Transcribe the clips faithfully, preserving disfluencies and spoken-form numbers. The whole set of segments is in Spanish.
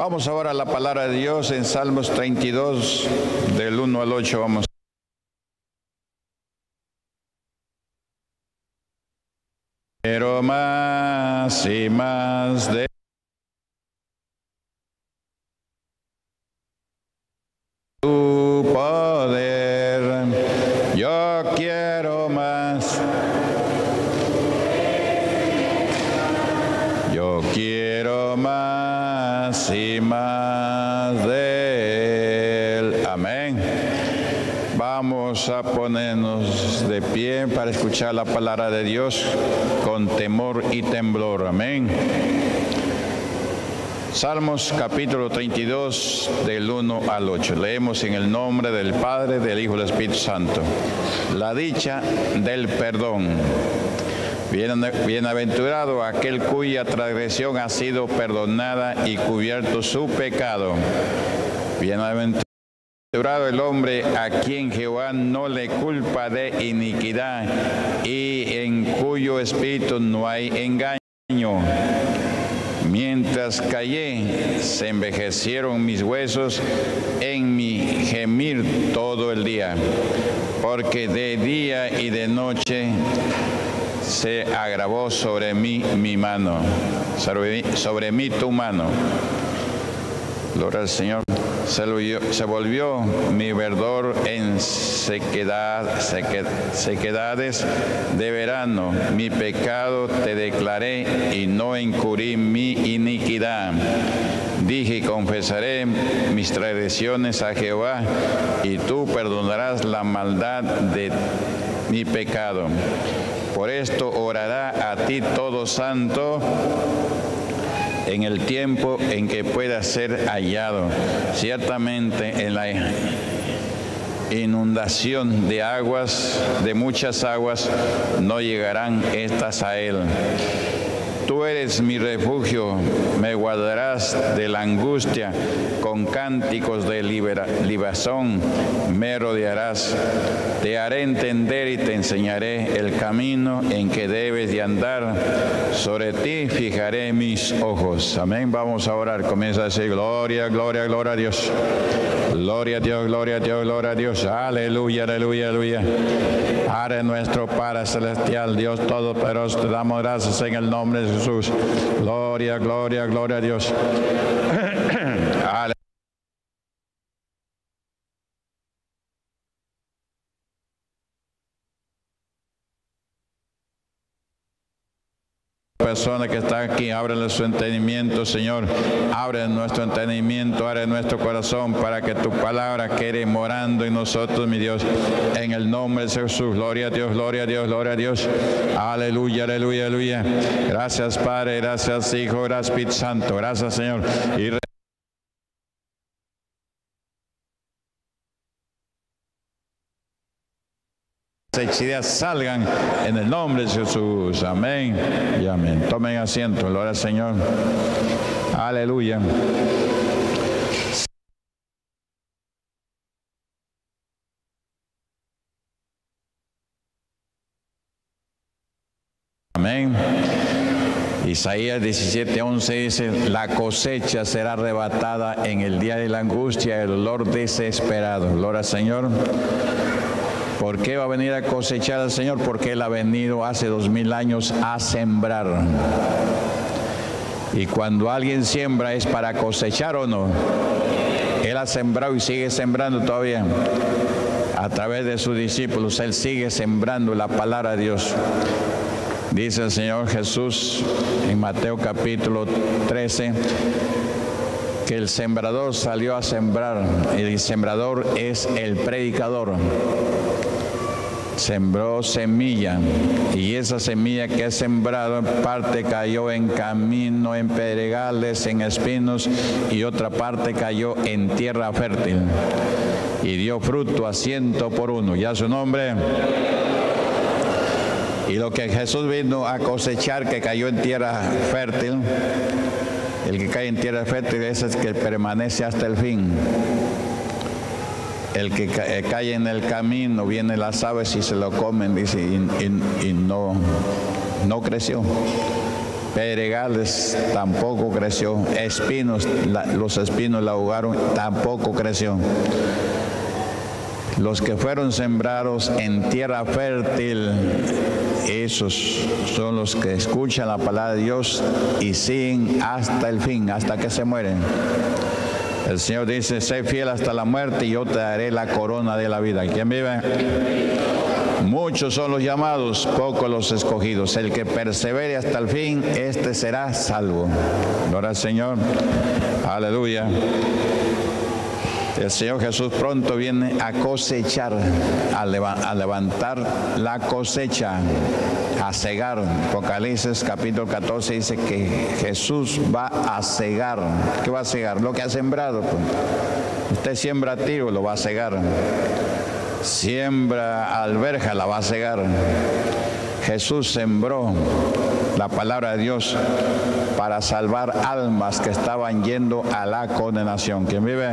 Vamos ahora a la palabra de Dios en Salmos treinta y dos, del uno al ocho. Vamos. Pero más y más de tu poder, yo quiero más. Yo quiero más y más de Él. Amén. Vamos a ponernos de pie para escuchar la palabra de Dios con temor y temblor. Amén. Salmos capítulo treinta y dos, del uno al ocho. Leemos en el nombre del Padre, del Hijo y del Espíritu Santo. La dicha del perdón. Bienaventurado aquel cuya transgresión ha sido perdonada y cubierto su pecado. Bienaventurado el hombre a quien Jehová no le culpa de iniquidad y en cuyo espíritu no hay engaño. Mientras callé, se envejecieron mis huesos en mi gemir todo el día, porque de día y de noche se agravó sobre mí mi mano, sobre mí, sobre mí tu mano. Gloria al Señor. Se volvió, se volvió mi verdor en sequedad, sequed, sequedades de verano. Mi pecado te declaré y no encubrí mi iniquidad. Dije, confesaré mis transgresiones a Jehová, y tú perdonarás la maldad de mi pecado. Por esto orará a ti todo santo en el tiempo en que pueda ser hallado. Ciertamente en la inundación de aguas, de muchas aguas, no llegarán estas a él. Tú eres mi refugio, me guardarás de la angustia, con cánticos de libera, liberación me rodearás. Te haré entender y te enseñaré el camino en que debes de andar. Sobre ti fijaré mis ojos. Amén. Vamos a orar. Comienza a decir gloria, gloria, gloria a Dios. Gloria a Dios, gloria a Dios, gloria a Dios. Aleluya, aleluya, aleluya. Padre nuestro, Padre celestial, Dios todopoderoso, te damos gracias en el nombre de Jesús. Gloria, gloria, gloria a Dios. Aleluya. Persona que está aquí, ábrele su entendimiento, Señor. Abre nuestro entendimiento, abre nuestro corazón para que tu palabra quede morando en nosotros, mi Dios. En el nombre de Jesús. Gloria a Dios, gloria a Dios, gloria a Dios. Aleluya, aleluya, aleluya. Gracias, Padre, gracias, Hijo, gracias, Espíritu Santo. Gracias, Señor. Y ideas salgan en el nombre de Jesús. Amén y amén. Tomen asiento. Gloria al Señor. Aleluya. Amén. Isaías diecisiete, once dice: la cosecha será arrebatada en el día de la angustia, el dolor desesperado. Gloria al Señor. ¿Por qué va a venir a cosechar al Señor? Porque Él ha venido hace dos mil años a sembrar. Y cuando alguien siembra, ¿es para cosechar o no? Él ha sembrado y sigue sembrando todavía. A través de sus discípulos, Él sigue sembrando la palabra de Dios. Dice el Señor Jesús en Mateo capítulo trece, que el sembrador salió a sembrar. El sembrador es el predicador. Sembró semilla, y esa semilla que ha sembrado, en parte cayó en camino, en pedregales, en espinos, y otra parte cayó en tierra fértil y dio fruto a ciento por uno. Ya su nombre. Y lo que Jesús vino a cosechar, que cayó en tierra fértil, el que cae en tierra fértil, ese es que permanece hasta el fin. El que cae en el camino, vienen las aves y se lo comen, dice, y, y, y no, no creció. Pedregales tampoco creció. Espinos, la, los espinos la ahogaron, tampoco creció. Los que fueron sembrados en tierra fértil, esos son los que escuchan la palabra de Dios y siguen hasta el fin, hasta que se mueren. El Señor dice, sé fiel hasta la muerte y yo te daré la corona de la vida. ¿Quién vive? Muchos son los llamados, pocos los escogidos. El que persevere hasta el fin, este será salvo. Gloria al Señor. Aleluya. El Señor Jesús pronto viene a cosechar, a, leva a levantar la cosecha, a cegar. Apocalipsis capítulo catorce dice que Jesús va a cegar. ¿Qué va a cegar? Lo que ha sembrado. Pues. Usted siembra trigo, lo va a cegar. Siembra alberja, la va a cegar. Jesús sembró la palabra de Dios para salvar almas que estaban yendo a la condenación. ¿Quién vive?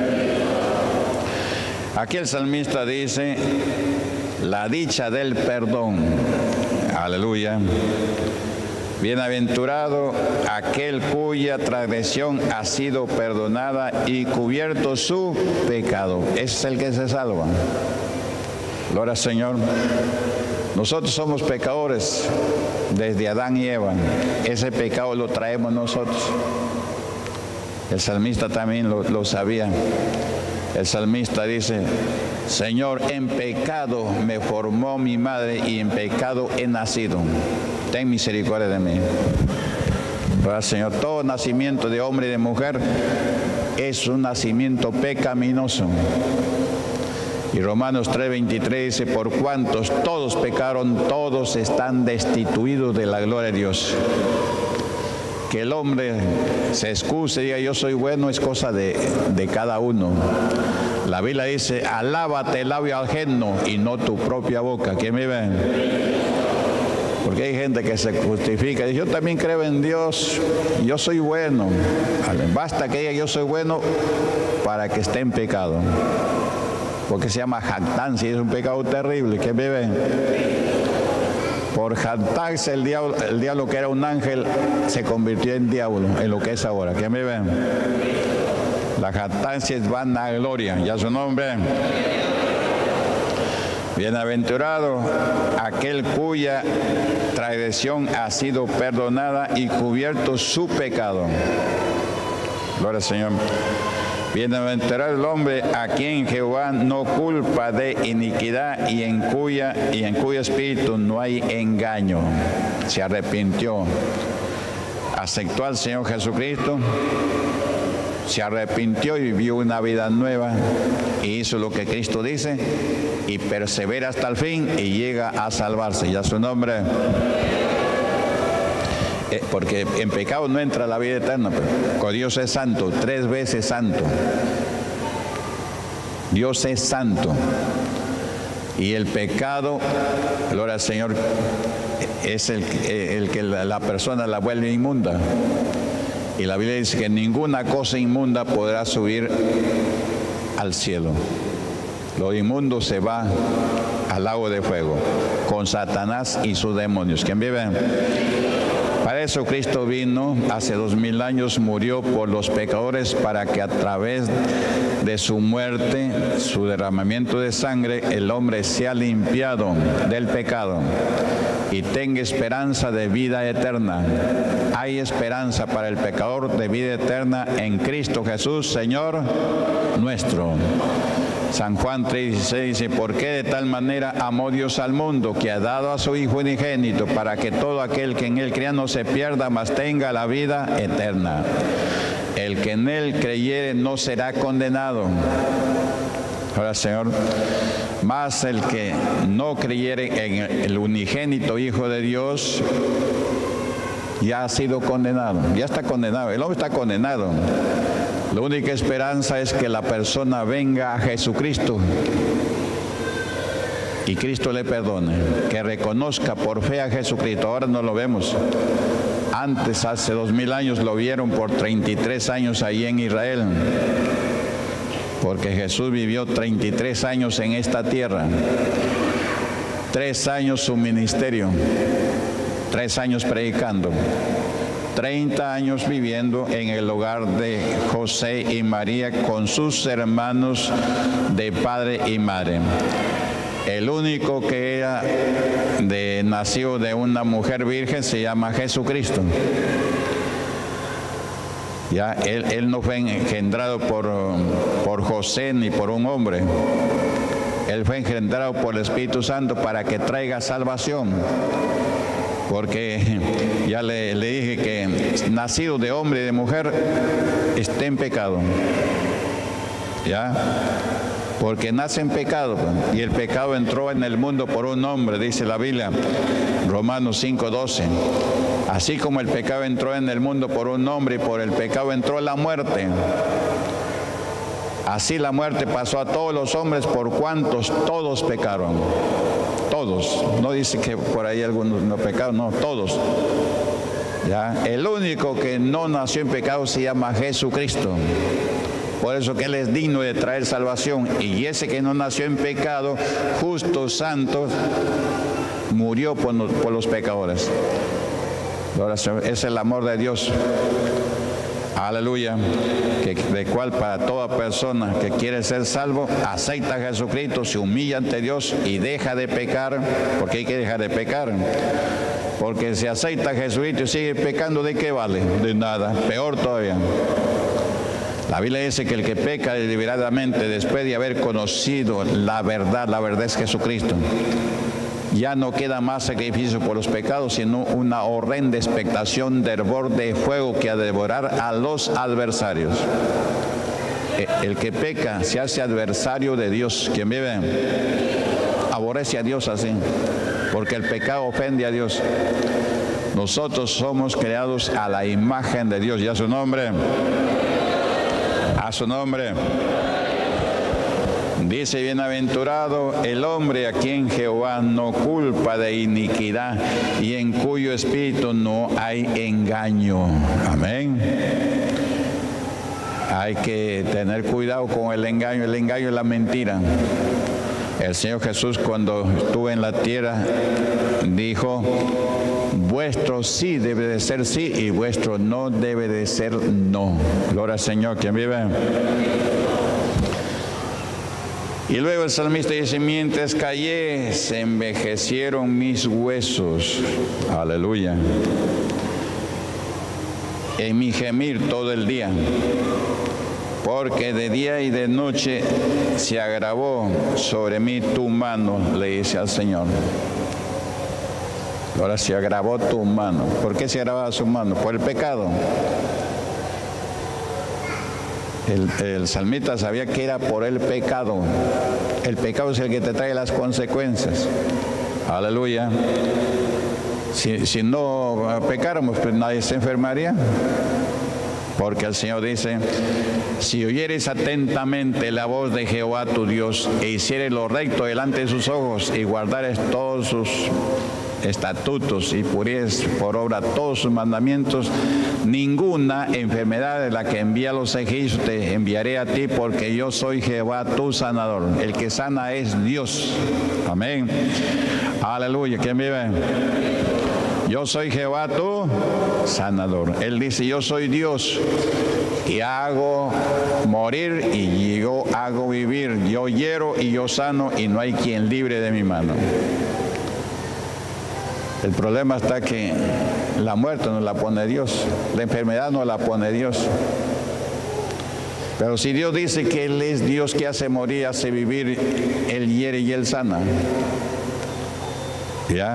Aquí el salmista dice, la dicha del perdón. Aleluya. Bienaventurado aquel cuya transgresión ha sido perdonada y cubierto su pecado. Ese es el que se salva. Gloria al Señor. Nosotros somos pecadores desde Adán y Eva. Ese pecado lo traemos nosotros. El salmista también lo, lo sabía. El salmista dice, Señor, en pecado me formó mi madre y en pecado he nacido. Ten misericordia de mí. Pero, Señor, todo nacimiento de hombre y de mujer es un nacimiento pecaminoso. Y Romanos tres veintitrés dice, por cuantos todos pecaron, todos están destituidos de la gloria de Dios. Que el hombre se excuse y diga yo soy bueno es cosa de, de cada uno. La Biblia dice, alábate el labio ajeno y no tu propia boca. ¿Quién me ve? Porque hay gente que se justifica y dice, yo también creo en Dios, yo soy bueno. Basta que diga yo soy bueno para que esté en pecado. Porque se llama jactancia y es un pecado terrible. ¿Quién me ve? Por jactarse el diablo, el diablo que era un ángel se convirtió en diablo, en lo que es ahora. ¿Quién me ve? La jactancia es vanagloria, ya su nombre. Bienaventurado aquel cuya transgresión ha sido perdonada y cubierto su pecado. Gloria al Señor. Bienaventurado el hombre a quien Jehová no culpa de iniquidad y en cuya y en cuyo espíritu no hay engaño. Se arrepintió, aceptó al Señor Jesucristo, se arrepintió y vivió una vida nueva y hizo lo que Cristo dice y persevera hasta el fin y llega a salvarse. Ya su nombre. Eh, porque en pecado no entra la vida eterna, pero Dios es santo, tres veces santo. Dios es santo. Y el pecado, gloria al Señor, es el, el que la, la persona la vuelve inmunda. Y la Biblia dice que ninguna cosa inmunda podrá subir al cielo. Lo inmundo se va al lago de fuego con Satanás y sus demonios. ¿Quién vive? Para eso Cristo vino hace dos mil años, murió por los pecadores para que a través de su muerte, su derramamiento de sangre, el hombre sea limpiado del pecado y tenga esperanza de vida eterna. Hay esperanza para el pecador de vida eterna en Cristo Jesús, Señor nuestro. San Juan tres dieciséis dice, ¿por qué de tal manera amó Dios al mundo que ha dado a su Hijo unigénito para que todo aquel que en él crea no se pierda, mas tenga la vida eterna? El que en él creyere no será condenado. Ahora, Señor, mas el que no creyere en el unigénito Hijo de Dios ya ha sido condenado, ya está condenado, el hombre está condenado. La única esperanza es que la persona venga a Jesucristo y Cristo le perdone, que reconozca por fe a Jesucristo. Ahora no lo vemos. Antes, hace dos mil años, lo vieron por treinta y tres años ahí en Israel, porque Jesús vivió treinta y tres años en esta tierra, tres años su ministerio, tres años predicando. treinta años viviendo en el hogar de José y María con sus hermanos de padre y madre. El único que era de, nacido de una mujer virgen se llama Jesucristo. Ya, él, él no fue engendrado por, por José ni por un hombre. Él fue engendrado por el Espíritu Santo para que traiga salvación. Porque ya le, le dije que nacido de hombre y de mujer está en pecado. ¿Ya? Porque nace en pecado, y el pecado entró en el mundo por un hombre, dice la Biblia, Romanos cinco doce. Así como el pecado entró en el mundo por un hombre y por el pecado entró la muerte, así la muerte pasó a todos los hombres por cuantos todos pecaron. Todos, no dice que por ahí algunos no pecaron, no, todos. ¿Ya? El único que no nació en pecado se llama Jesucristo. Por eso que Él es digno de traer salvación. Y ese que no nació en pecado, justo, santo, murió por, por los pecadores. Ahora, es el amor de Dios. Aleluya. Que, de cual para toda persona que quiere ser salvo, acepta a Jesucristo, se humilla ante Dios y deja de pecar. Porque hay que dejar de pecar. Porque si acepta a Jesucristo y sigue pecando, ¿de qué vale? De nada. Peor todavía. La Biblia dice que el que peca deliberadamente después de haber conocido la verdad, la verdad es Jesucristo, ya no queda más sacrificio por los pecados, sino una horrenda expectación de hervor de fuego que ha de devorar a los adversarios. El que peca se hace adversario de Dios. Quien vive aborrece a Dios así, porque el pecado ofende a Dios. Nosotros somos creados a la imagen de Dios, y a su nombre. A su nombre. Dice, bienaventurado el hombre a quien Jehová no culpa de iniquidad y en cuyo espíritu no hay engaño. Amén. Hay que tener cuidado con el engaño. El engaño es la mentira. El Señor Jesús, cuando estuvo en la tierra, dijo: vuestro sí debe de ser sí y vuestro no debe de ser no. Gloria al Señor. ¿Quién vive? Y luego el salmista dice: mientras callé, se envejecieron mis huesos. Aleluya. En mi gemir todo el día, porque de día y de noche se agravó sobre mí tu mano, le dice al Señor. Ahora se agravó tu mano. ¿Por qué se agravaba su mano? Por el pecado. El, el salmista sabía que era por el pecado. El pecado es el que te trae las consecuencias. Aleluya. Si, si no pecáramos, pues nadie se enfermaría. Porque el Señor dice: si oyeres atentamente la voz de Jehová tu Dios e hicieres lo recto delante de sus ojos y guardares todos sus estatutos y pusieres por obra todos sus mandamientos, ninguna enfermedad de la que envía a los egipcios te enviaré a ti, porque yo soy Jehová tu sanador. El que sana es Dios. Amén. Aleluya. ¿Quién vive? Yo soy Jehová tu sanador. Él dice: yo soy Dios y hago morir y yo hago vivir. Yo hiero y yo sano, y no hay quien libre de mi mano. El problema está que la muerte nos la pone Dios, la enfermedad nos la pone Dios. Pero si Dios dice que Él es Dios que hace morir, hace vivir, Él hiere y Él sana. ¿Ya?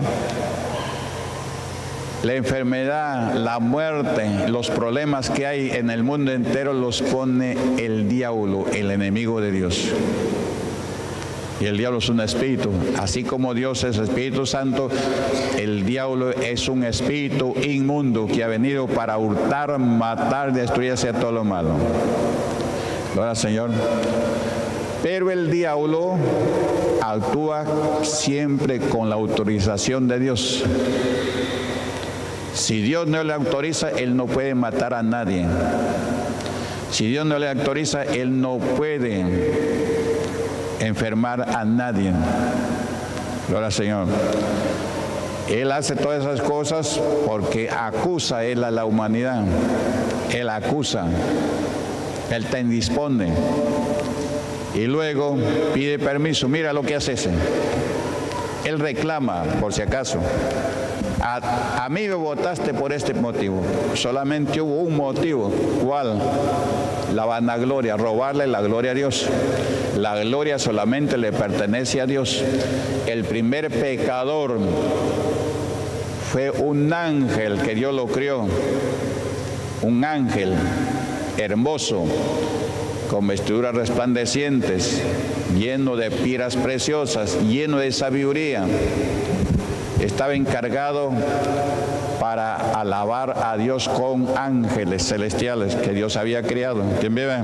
La enfermedad, la muerte, los problemas que hay en el mundo entero los pone el diablo, el enemigo de Dios. Y el diablo es un espíritu. Así como Dios es Espíritu Santo, el diablo es un espíritu inmundo que ha venido para hurtar, matar, destruir, hacer todo lo malo. Gloria al Señor. Pero el diablo actúa siempre con la autorización de Dios. Si Dios no le autoriza, Él no puede matar a nadie. Si Dios no le autoriza, Él no puede enfermar a nadie. Gloria al Señor. Él hace todas esas cosas porque acusa él a la humanidad. Él acusa. Él te indispone. Y luego pide permiso. Mira lo que hace ese. Él reclama, por si acaso. A, a mí me votaste por este motivo. Solamente hubo un motivo. ¿Cuál? La vanagloria, robarle la gloria a Dios. La gloria solamente le pertenece a Dios. El primer pecador fue un ángel que Dios lo crió. Un ángel hermoso, con vestiduras resplandecientes, lleno de piedras preciosas, lleno de sabiduría. Estaba encargado para alabar a Dios con ángeles celestiales que Dios había criado. ¿Quién vive?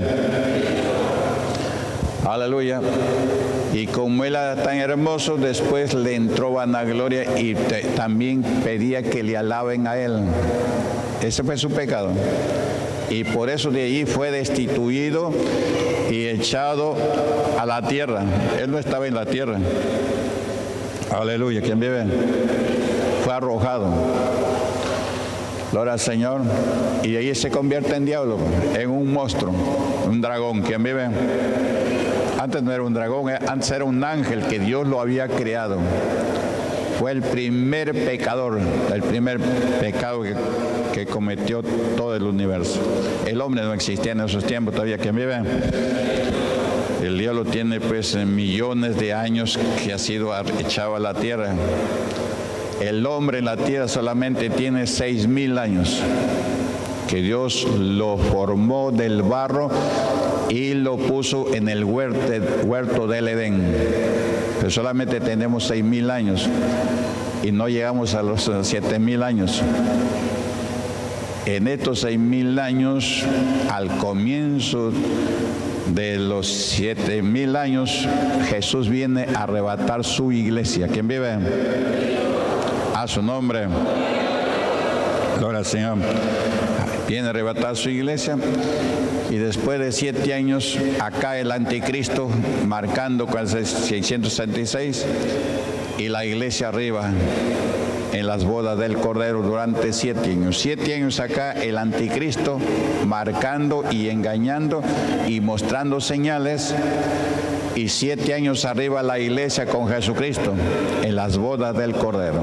Aleluya. Y como él era tan hermoso, después le entró vanagloria y te, también pedía que le alaben a él. Ese fue su pecado. Y por eso de allí fue destituido y echado a la tierra. Él no estaba en la tierra. Aleluya. ¿Quién vive? Fue arrojado. Gloria al Señor. Y de allí se convierte en diablo, en un monstruo, un dragón. ¿Quién vive? Antes no era un dragón, antes era un ángel que Dios lo había creado. Fue el primer pecador, el primer pecado que, que cometió todo el universo. El hombre no existía en esos tiempos todavía. ¿Quién vive? El diablo tiene pues millones de años que ha sido echado a la tierra. El hombre en la tierra solamente tiene seis mil años, que Dios lo formó del barro y lo puso en el huerto, huerto del Edén. Pero solamente tenemos seis mil años y no llegamos a los siete mil años. En estos seis mil años, al comienzo de los siete mil años, Jesús viene a arrebatar su iglesia. ¿Quién vive? A su nombre. Gloria al Señor. Viene a arrebatar su iglesia y después de siete años acá el anticristo marcando con el seiscientos sesenta y seis y la iglesia arriba en las bodas del Cordero durante siete años. Siete años acá el anticristo marcando y engañando y mostrando señales, y siete años arriba la iglesia con Jesucristo en las bodas del Cordero.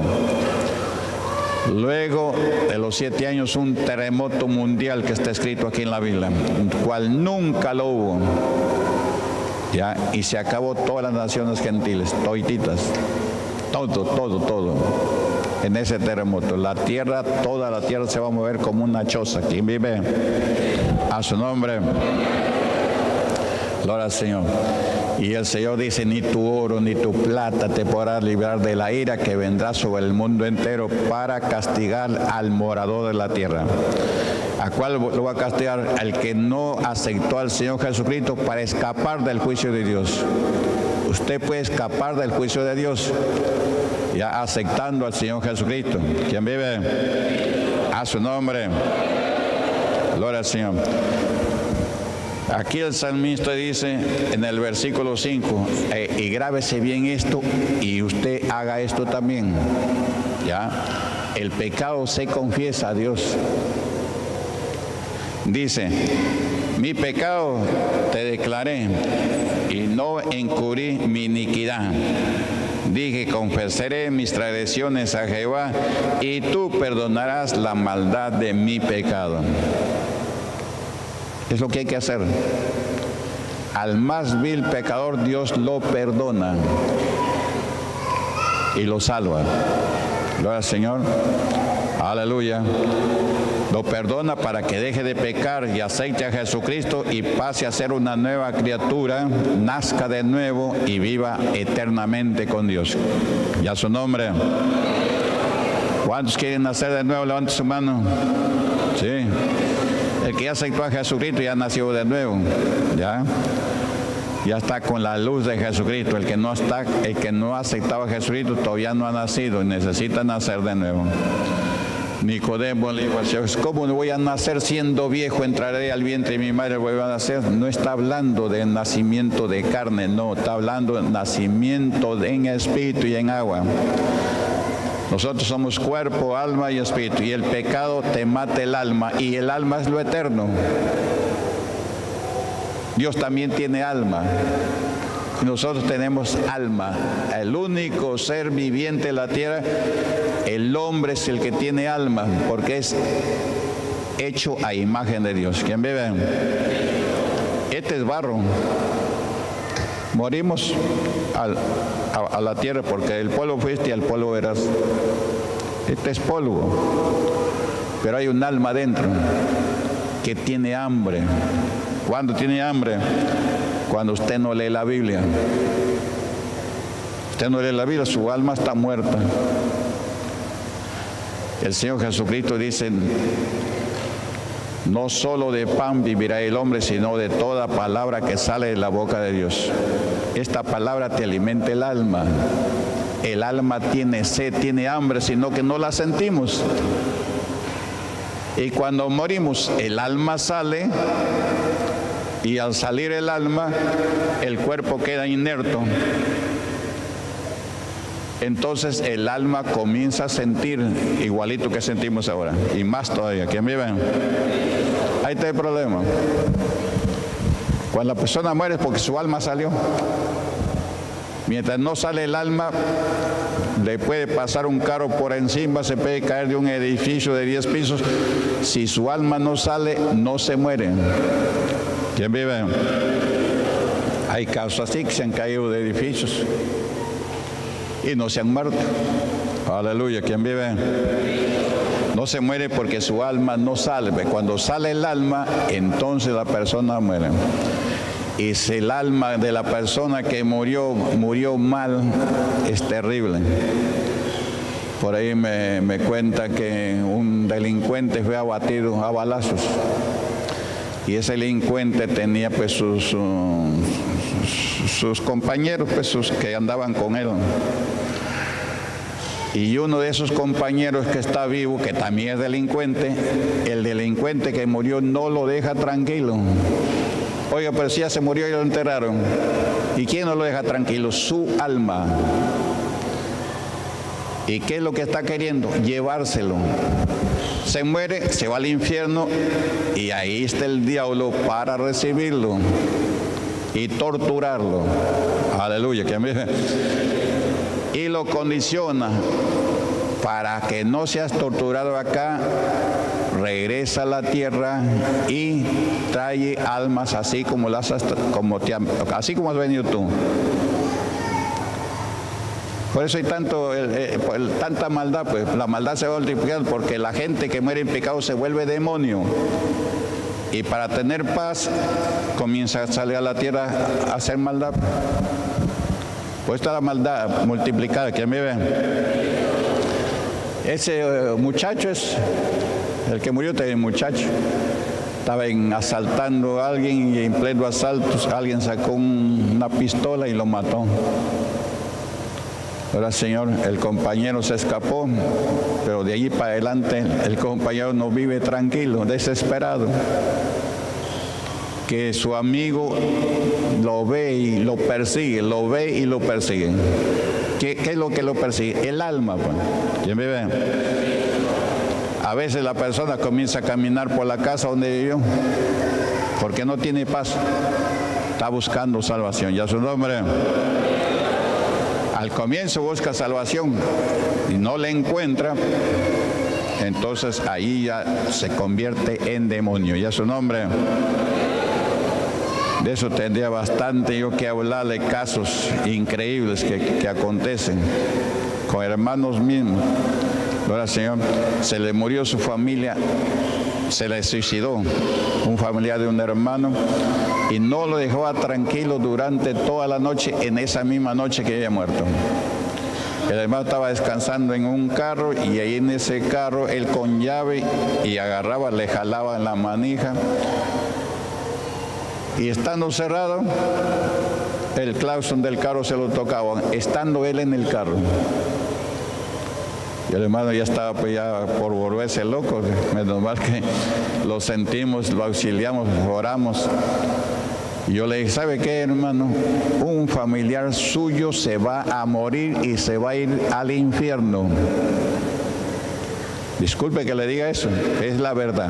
Luego de los siete años, un terremoto mundial que está escrito aquí en la Biblia, cual nunca lo hubo. ¿Ya? Y se acabó todas las naciones gentiles, todititas, todo, todo, todo, en ese terremoto. La tierra, toda la tierra se va a mover como una choza. ¿Quién vive? A su nombre. Gloria al Señor. Y el Señor dice, ni tu oro ni tu plata te podrá librar de la ira que vendrá sobre el mundo entero para castigar al morador de la tierra. ¿A cuál lo va a castigar? Al que no aceptó al Señor Jesucristo para escapar del juicio de Dios. Usted puede escapar del juicio de Dios ya aceptando al Señor Jesucristo. ¿Quién vive? A su nombre. Gloria al Señor. Aquí el salmista dice en el versículo cinco, eh, y grábese bien esto y usted haga esto también. ¿Ya? El pecado se confiesa a Dios. Dice, mi pecado te declaré y no encubrí mi iniquidad. Dije, confesaré mis transgresiones a Jehová y tú perdonarás la maldad de mi pecado. Es lo que hay que hacer. Al más vil pecador Dios lo perdona y lo salva. Gloria al Señor. Aleluya. Lo perdona para que deje de pecar y acepte a Jesucristo y pase a ser una nueva criatura, nazca de nuevo y viva eternamente con Dios. Y a su nombre. ¿Cuántos quieren nacer de nuevo? Levante su mano. Sí. El que ya aceptó a Jesucristo ya nació de nuevo, ya, ya está con la luz de Jesucristo. El que no está, el que no ha aceptado a Jesucristo todavía no ha nacido y necesita nacer de nuevo. Nicodemo le dijo al Señor, ¿cómo voy a nacer siendo viejo? Entraré al vientre de mi madre, voy a nacer. No está hablando de nacimiento de carne, no, está hablando de nacimiento en espíritu y en agua. Nosotros somos cuerpo, alma y espíritu, y el pecado te mata el alma, y el alma es lo eterno. Dios también tiene alma. Nosotros tenemos alma. El único ser viviente en la tierra, el hombre es el que tiene alma, porque es hecho a imagen de Dios. ¿Quién vive? Este es barro. Morimos al, a, a la tierra, porque del polvo fuiste y al polvo verás. Este es polvo, pero hay un alma dentro que tiene hambre. ¿Cuándo tiene hambre? Cuando usted no lee la Biblia. Usted no lee la Biblia, su alma está muerta. El Señor Jesucristo dice: no solo de pan vivirá el hombre, sino de toda palabra que sale de la boca de Dios. Esta palabra te alimenta el alma. El alma tiene sed, tiene hambre, sino que no la sentimos. Y cuando morimos, el alma sale, y al salir el alma, el cuerpo queda inerto. Entonces el alma comienza a sentir igualito que sentimos ahora, y más todavía. ¿Quién vive? Ahí está el problema. Cuando la persona muere es porque su alma salió. Mientras no sale el alma, le puede pasar un carro por encima, se puede caer de un edificio de diez pisos. Si su alma no sale, no se muere. ¿Quién vive? Hay casos así que se han caído de edificios y no se han muerto. Aleluya. ¿Quién vive? No se muere porque su alma no sale. Cuando sale el alma, entonces la persona muere. Y si el alma de la persona que murió, murió mal, es terrible. Por ahí me, me cuenta que un delincuente fue abatido a balazos. Y ese delincuente tenía pues sus, sus, sus compañeros pues, sus, que andaban con él. Y uno de esos compañeros que está vivo, que también es delincuente, el delincuente que murió no lo deja tranquilo. Oiga, pero si ya se murió y lo enterraron. ¿Y quién no lo deja tranquilo? Su alma. ¿Y qué es lo que está queriendo? Llevárselo. Se muere, se va al infierno, y ahí está el diablo para recibirlo y torturarlo. Aleluya. Y lo condiciona para que no seas torturado acá. Regresa a la tierra y trae almas así como las como te, así como has venido tú. Por eso hay tanto, el, el, tanta maldad, pues la maldad se va multiplicando, porque la gente que muere en pecado se vuelve demonio. Y para tener paz, comienza a salir a la tierra a hacer maldad. Pues está la maldad multiplicada. ¿Quién me ve? Ese uh, muchacho es, el que murió también muchacho. Estaba en, asaltando a alguien, y en pleno asalto alguien sacó un, una pistola y lo mató. Ahora, Señor, el compañero se escapó, pero de allí para adelante el compañero no vive tranquilo, desesperado. Que su amigo lo ve y lo persigue, lo ve y lo persigue. ¿Qué, qué es lo que lo persigue? El alma, pues. ¿Quién vive? A veces la persona comienza a caminar por la casa donde vivió, porque no tiene paz. Está buscando salvación. Ya su nombre. Al comienzo busca salvación y no la encuentra, entonces ahí ya se convierte en demonio. Ya su nombre. De eso tendría bastante yo que hablarle, casos increíbles que, que acontecen con hermanos mismos. Ahora, Señor, se le murió su familia, se le suicidó un familiar de un hermano, y no lo dejó tranquilo durante toda la noche, en esa misma noche que había muerto. El hermano estaba descansando en un carro, y ahí en ese carro él con llave y agarraba, le jalaba en la manija, y estando cerrado el claustro del carro se lo tocaba, estando él en el carro. Y el hermano ya estaba pues ya por volverse loco. Menos mal que lo sentimos, lo auxiliamos, oramos. Y yo le dije, ¿sabe qué, hermano? Un familiar suyo se va a morir y se va a ir al infierno. Disculpe que le diga eso, es la verdad.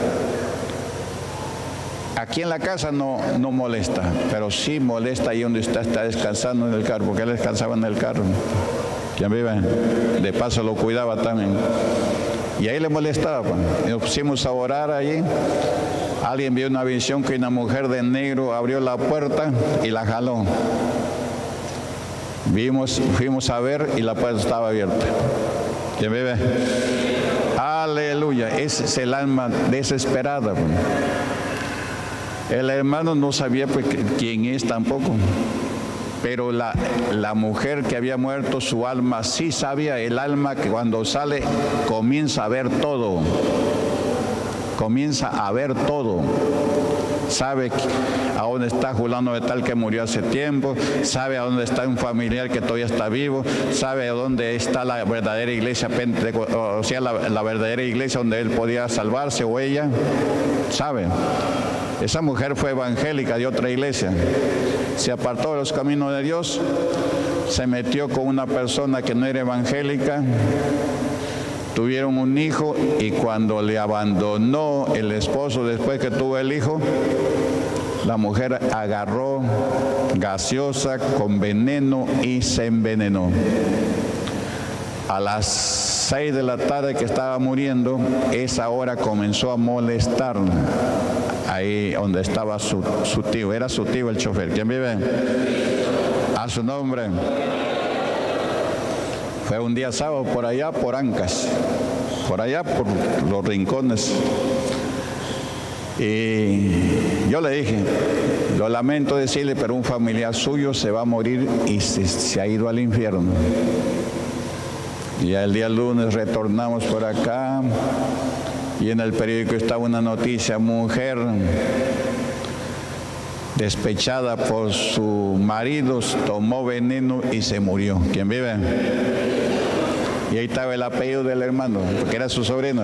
Aquí en la casa no, no molesta, pero sí molesta ahí donde está, está descansando en el carro, porque él descansaba en el carro. ¿Quién vive? De paso lo cuidaba también. Y ahí le molestaba. Pues. Y nos pusimos a orar allí. Alguien vio una visión que una mujer de negro abrió la puerta y la jaló. Vimos, fuimos a ver y la puerta estaba abierta. ¿Quién vive? Aleluya. Ese es el alma desesperada. Pues. El hermano no sabía pues, quién es tampoco. Pero la, la mujer que había muerto, su alma sí sabía. El alma que cuando sale comienza a ver todo. Comienza a ver todo. Sabe a dónde está fulano de tal que murió hace tiempo. Sabe a dónde está un familiar que todavía está vivo. Sabe a dónde está la verdadera iglesia, o sea, la, la verdadera iglesia donde él podía salvarse o ella. Sabe. Esa mujer fue evangélica de otra iglesia. Se apartó de los caminos de Dios. Se metió con una persona que no era evangélica. Tuvieron un hijo y cuando le abandonó el esposo después que tuvo el hijo, la mujer agarró gaseosa con veneno y se envenenó. A las seis de la tarde que estaba muriendo, esa hora comenzó a molestarla. Ahí donde estaba su, su tío, era su tío el chofer. ¿Quién vive? A su nombre. Fue un día sábado por allá, por Ancas, por allá, por los rincones. Y yo le dije, lo lamento decirle, pero un familiar suyo se va a morir y se, se ha ido al infierno. Y el día lunes retornamos por acá y en el periódico estaba una noticia, mujer despechada por su marido, tomó veneno y se murió. ¿Quién vive? Y ahí estaba el apellido del hermano, porque era su sobrino.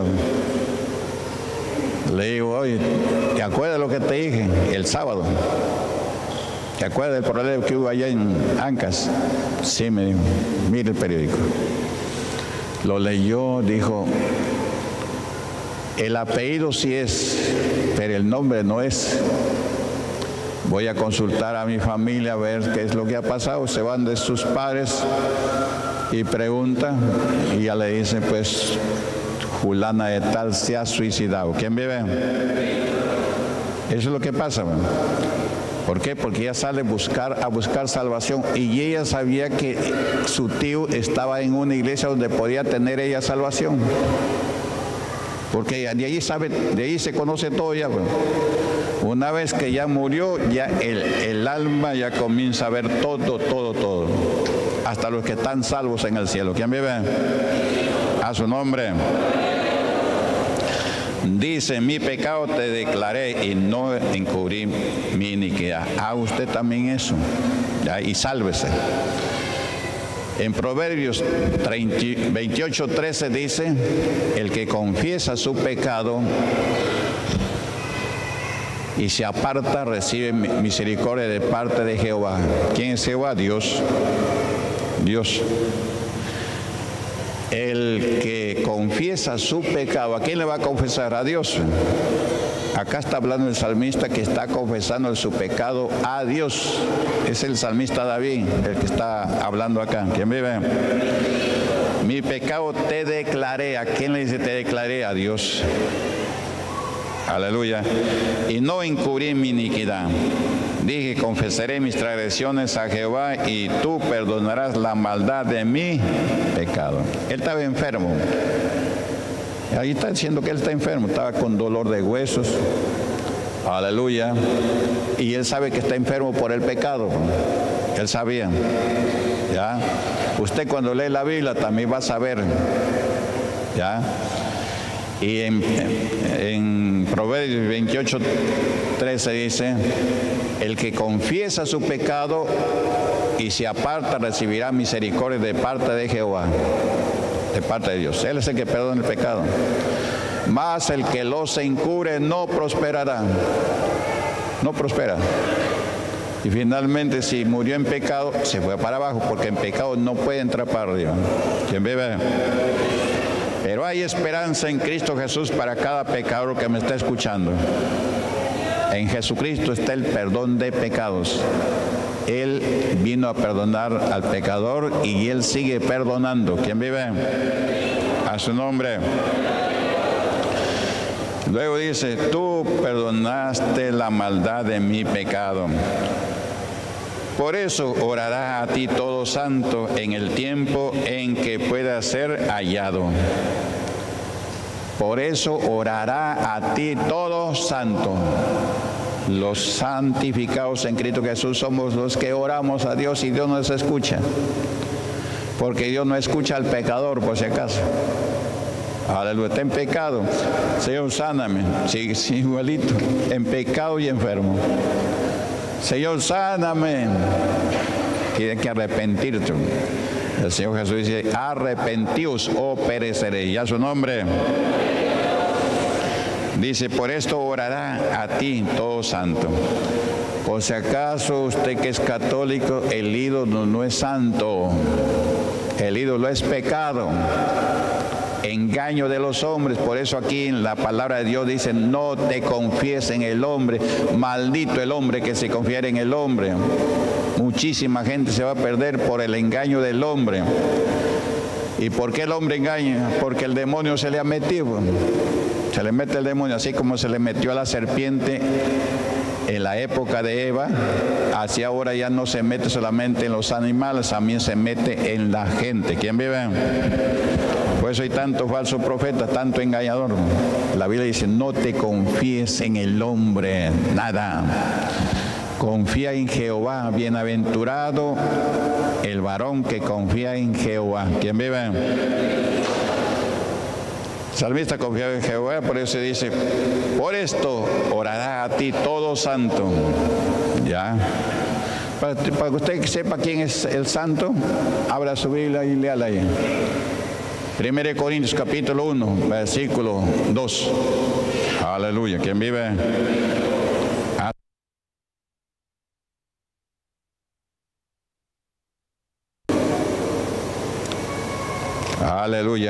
Le digo, oye, ¿te acuerdas lo que te dije el sábado? ¿Te acuerdas del problema que hubo allá en Ancas? Sí, me dijo, mire el periódico. Lo leyó, dijo, el apellido sí es, pero el nombre no es. Voy a consultar a mi familia a ver qué es lo que ha pasado. Se van de sus padres y preguntan y ya le dicen, pues, fulana de tal se ha suicidado. ¿Quién vive? Eso es lo que pasa, ¿no? ¿Por qué? Porque ella sale a buscar, a buscar salvación y ella sabía que su tío estaba en una iglesia donde podía tener ella salvación. Porque de ahí sabe, de ahí se conoce todo ya. Bueno. Una vez que ya murió, ya el, el alma ya comienza a ver todo, todo, todo. Hasta los que están salvos en el cielo. ¿Quién vive? A su nombre. Dice, mi pecado te declaré y no encubrí mi iniquidad. Haga usted también eso, ¿ya? Y sálvese. En Proverbios veintiocho, trece dice, el que confiesa su pecado y se aparta recibe misericordia de parte de Jehová. ¿Quién es Jehová? Dios. Dios. El que confiesa su pecado, ¿a quién le va a confesar? A Dios. Acá está hablando el salmista que está confesando su pecado a Dios. Es el salmista David el que está hablando acá. ¿Quién vive? Mi pecado te declaré. ¿A quién le dice te declaré? A Dios. Aleluya. Y no encubrí mi iniquidad. Dije, confesaré mis transgresiones a Jehová y tú perdonarás la maldad de mi pecado. Él estaba enfermo. Ahí está diciendo que él está enfermo. Estaba con dolor de huesos. Aleluya. Y él sabe que está enfermo por el pecado. Él sabía. ¿Ya? Usted cuando lee la Biblia también va a saber. ¿Ya? Y en, en Proverbios veintiocho, trece dice, el que confiesa su pecado y se aparta recibirá misericordia de parte de Jehová, de parte de Dios. Él es el que perdona el pecado. Mas el que los encubre no prosperará. No prospera. Y finalmente, si murió en pecado, se fue para abajo, porque en pecado no puede entrar para arriba. ¿Quién vive? Pero hay esperanza en Cristo Jesús para cada pecador que me está escuchando. En Jesucristo está el perdón de pecados. Él vino a perdonar al pecador y Él sigue perdonando. ¿Quién vive? A su nombre. Luego dice, tú perdonaste la maldad de mi pecado. Por eso orará a ti todo santo en el tiempo en que pueda ser hallado. Por eso orará a ti todo santo. Los santificados en Cristo Jesús somos los que oramos a Dios y Dios nos escucha. Porque Dios no escucha al pecador, por si acaso. Aleluya, está en pecado. Señor, sáname. Sí, sí, igualito. En pecado y enfermo. Señor, sáname. Tienes que arrepentirte. El Señor Jesús dice, arrepentíos o pereceréis. Ya su nombre. Dice, por esto orará a ti todo santo. Por si acaso usted que es católico, el ídolo no es santo. El ídolo es pecado. Engaño de los hombres. Por eso aquí en la palabra de Dios dice, no te confíes en el hombre. Maldito el hombre que se confiere en el hombre. Muchísima gente se va a perder por el engaño del hombre. ¿Y por qué el hombre engaña? Porque el demonio se le ha metido. Se le mete el demonio, así como se le metió a la serpiente en la época de Eva. Así ahora ya no se mete solamente en los animales, también se mete en la gente. ¿Quién vive? Por eso hay tanto falso profeta, tanto engañador. La Biblia dice, no te confíes en el hombre, nada. Confía en Jehová, bienaventurado el varón que confía en Jehová. ¿Quién vive? El salmista confiaba en Jehová, por eso dice, por esto orará a ti todo santo. ¿Ya? Para, para que usted sepa quién es el santo, abra su Biblia y léala ahí. Primera de Corintios capítulo uno, versículo dos. Aleluya. ¿Quién vive? Aleluya.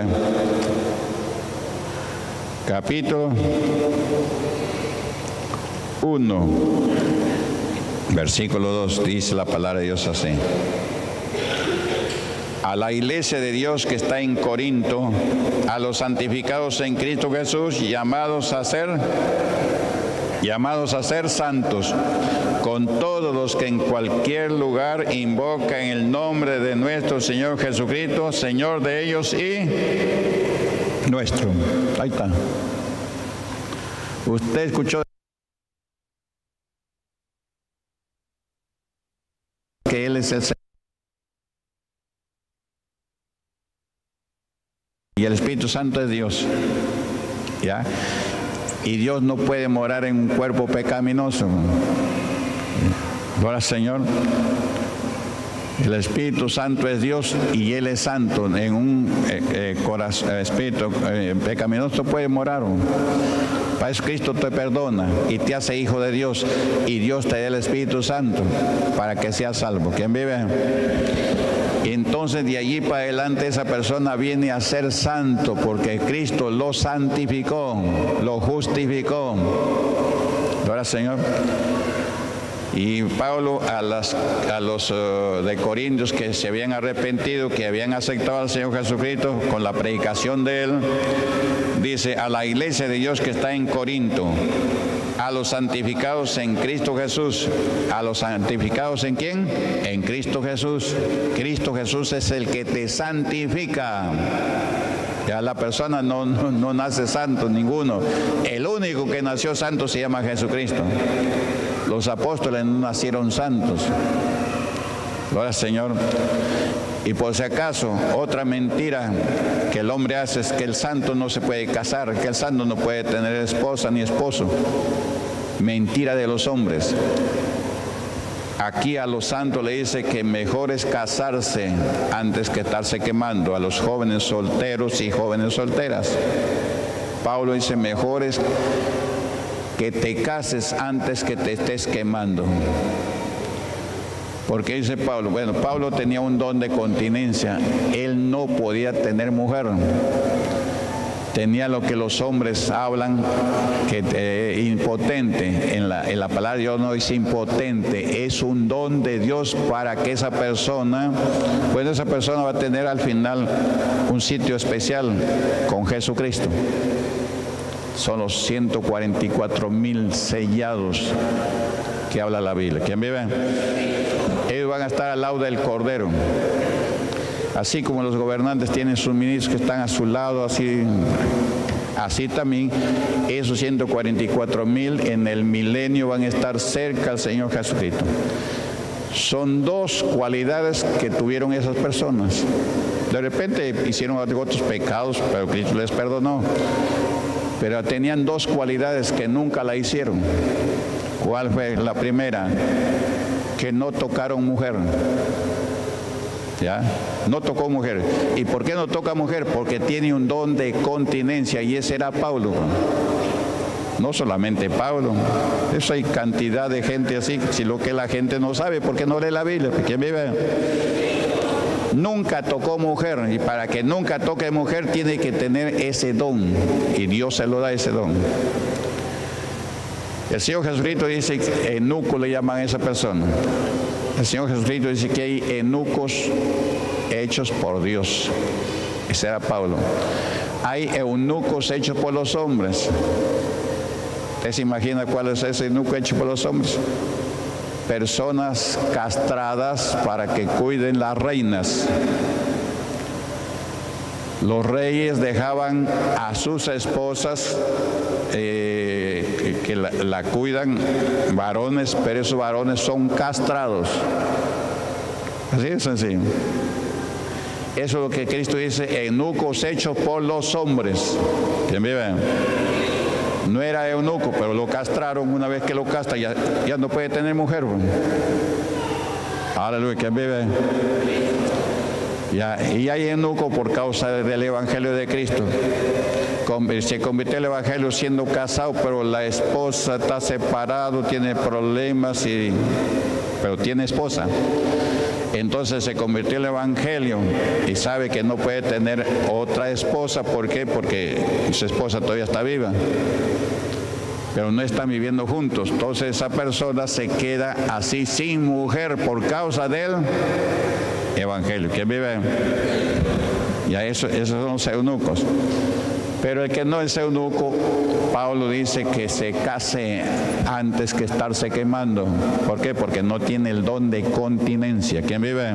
Capítulo uno, versículo dos, dice la palabra de Dios así. A la iglesia de Dios que está en Corinto, a los santificados en Cristo Jesús, llamados a ser, llamados a ser santos, con todos los que en cualquier lugar invocan el nombre de nuestro Señor Jesucristo, Señor de ellos y nuestro. Ahí está. Usted escuchó que Él es el Señor. Y el Espíritu Santo es Dios. ¿Ya? Y Dios no puede morar en un cuerpo pecaminoso. Ahora, Señor, el Espíritu Santo es Dios y Él es santo. En un eh, eh, corazón, eh, espíritu eh, pecaminoso puede morar. Para eso Cristo te perdona y te hace hijo de Dios. Y Dios te da el Espíritu Santo para que seas salvo. ¿Quién vive? Y entonces de allí para adelante esa persona viene a ser santo porque Cristo lo santificó, lo justificó. Ahora, Señor. Y Pablo a, las, a los uh, de Corintios que se habían arrepentido, que habían aceptado al Señor Jesucristo con la predicación de Él, dice a la iglesia de Dios que está en Corinto, a los santificados en Cristo Jesús. ¿A los santificados en quién? En Cristo Jesús. Cristo Jesús es el que te santifica. Ya la persona no, no, no nace santo, ninguno. El único que nació santo se llama Jesucristo. Los apóstoles no nacieron santos. Gloria al Señor. Y por si acaso, otra mentira que el hombre hace es que el santo no se puede casar, que el santo no puede tener esposa ni esposo. Mentira de los hombres. Aquí a los santos le dice que mejor es casarse antes que estarse quemando, a los jóvenes solteros y jóvenes solteras. Pablo dice mejor es que te cases antes que te estés quemando. Porque dice Pablo, bueno, Pablo tenía un don de continencia, él no podía tener mujer. Tenía lo que los hombres hablan, que eh, impotente, en la, en la palabra Dios no es impotente, es un don de Dios para que esa persona, pues esa persona va a tener al final un sitio especial con Jesucristo. Son los ciento cuarenta y cuatro mil sellados que habla la Biblia. ¿Quién vive? Ellos van a estar al lado del Cordero. Así como los gobernantes tienen sus ministros que están a su lado, así, así también esos ciento cuarenta y cuatro mil en el milenio van a estar cerca al Señor Jesucristo. Son dos cualidades que tuvieron esas personas. De repente hicieron otros pecados, pero Cristo les perdonó. Pero tenían dos cualidades que nunca la hicieron. ¿Cuál fue la primera? Que no tocaron mujer. ¿Ya? No tocó mujer. ¿Y por qué no toca mujer? Porque tiene un don de continencia, y ese era Pablo. No solamente Pablo, eso hay cantidad de gente así, si lo que la gente no sabe, porque no lee la Biblia. ¿Quién vive? Nunca tocó mujer, y para que nunca toque mujer tiene que tener ese don, y Dios se lo da ese don. El Señor Jesucristo dice, eunuco le llaman a esa persona. El Señor Jesucristo dice que hay eunucos hechos por Dios. Ese era Pablo. Hay eunucos hechos por los hombres. ¿Usted se imagina cuál es ese eunuco hecho por los hombres? Personas castradas para que cuiden las reinas. Los reyes dejaban a sus esposas eh, que, que la, la cuidan varones, pero esos varones son castrados. Así de sencillo. Eso es lo que Cristo dice, eunucos hechos por los hombres. ¿Quién vive? No era eunuco, pero lo castraron. Una vez que lo castran, ya, ya no puede tener mujer. Aleluya, ¿quién vive? Ya, y hay eunuco por causa del Evangelio de Cristo. Se convirtió el Evangelio siendo casado, pero la esposa está separado, tiene problemas, y, pero tiene esposa. Entonces se convirtió el Evangelio y sabe que no puede tener otra esposa. ¿Por qué? Porque su esposa todavía está viva, pero no están viviendo juntos. Entonces esa persona se queda así sin mujer por causa del Evangelio. ¿Quién vive? Ya eso, esos son los eunucos. Pero el que no es eunuco, Pablo dice que se case antes que estarse quemando. ¿Por qué? Porque no tiene el don de continencia. ¿Quién vive?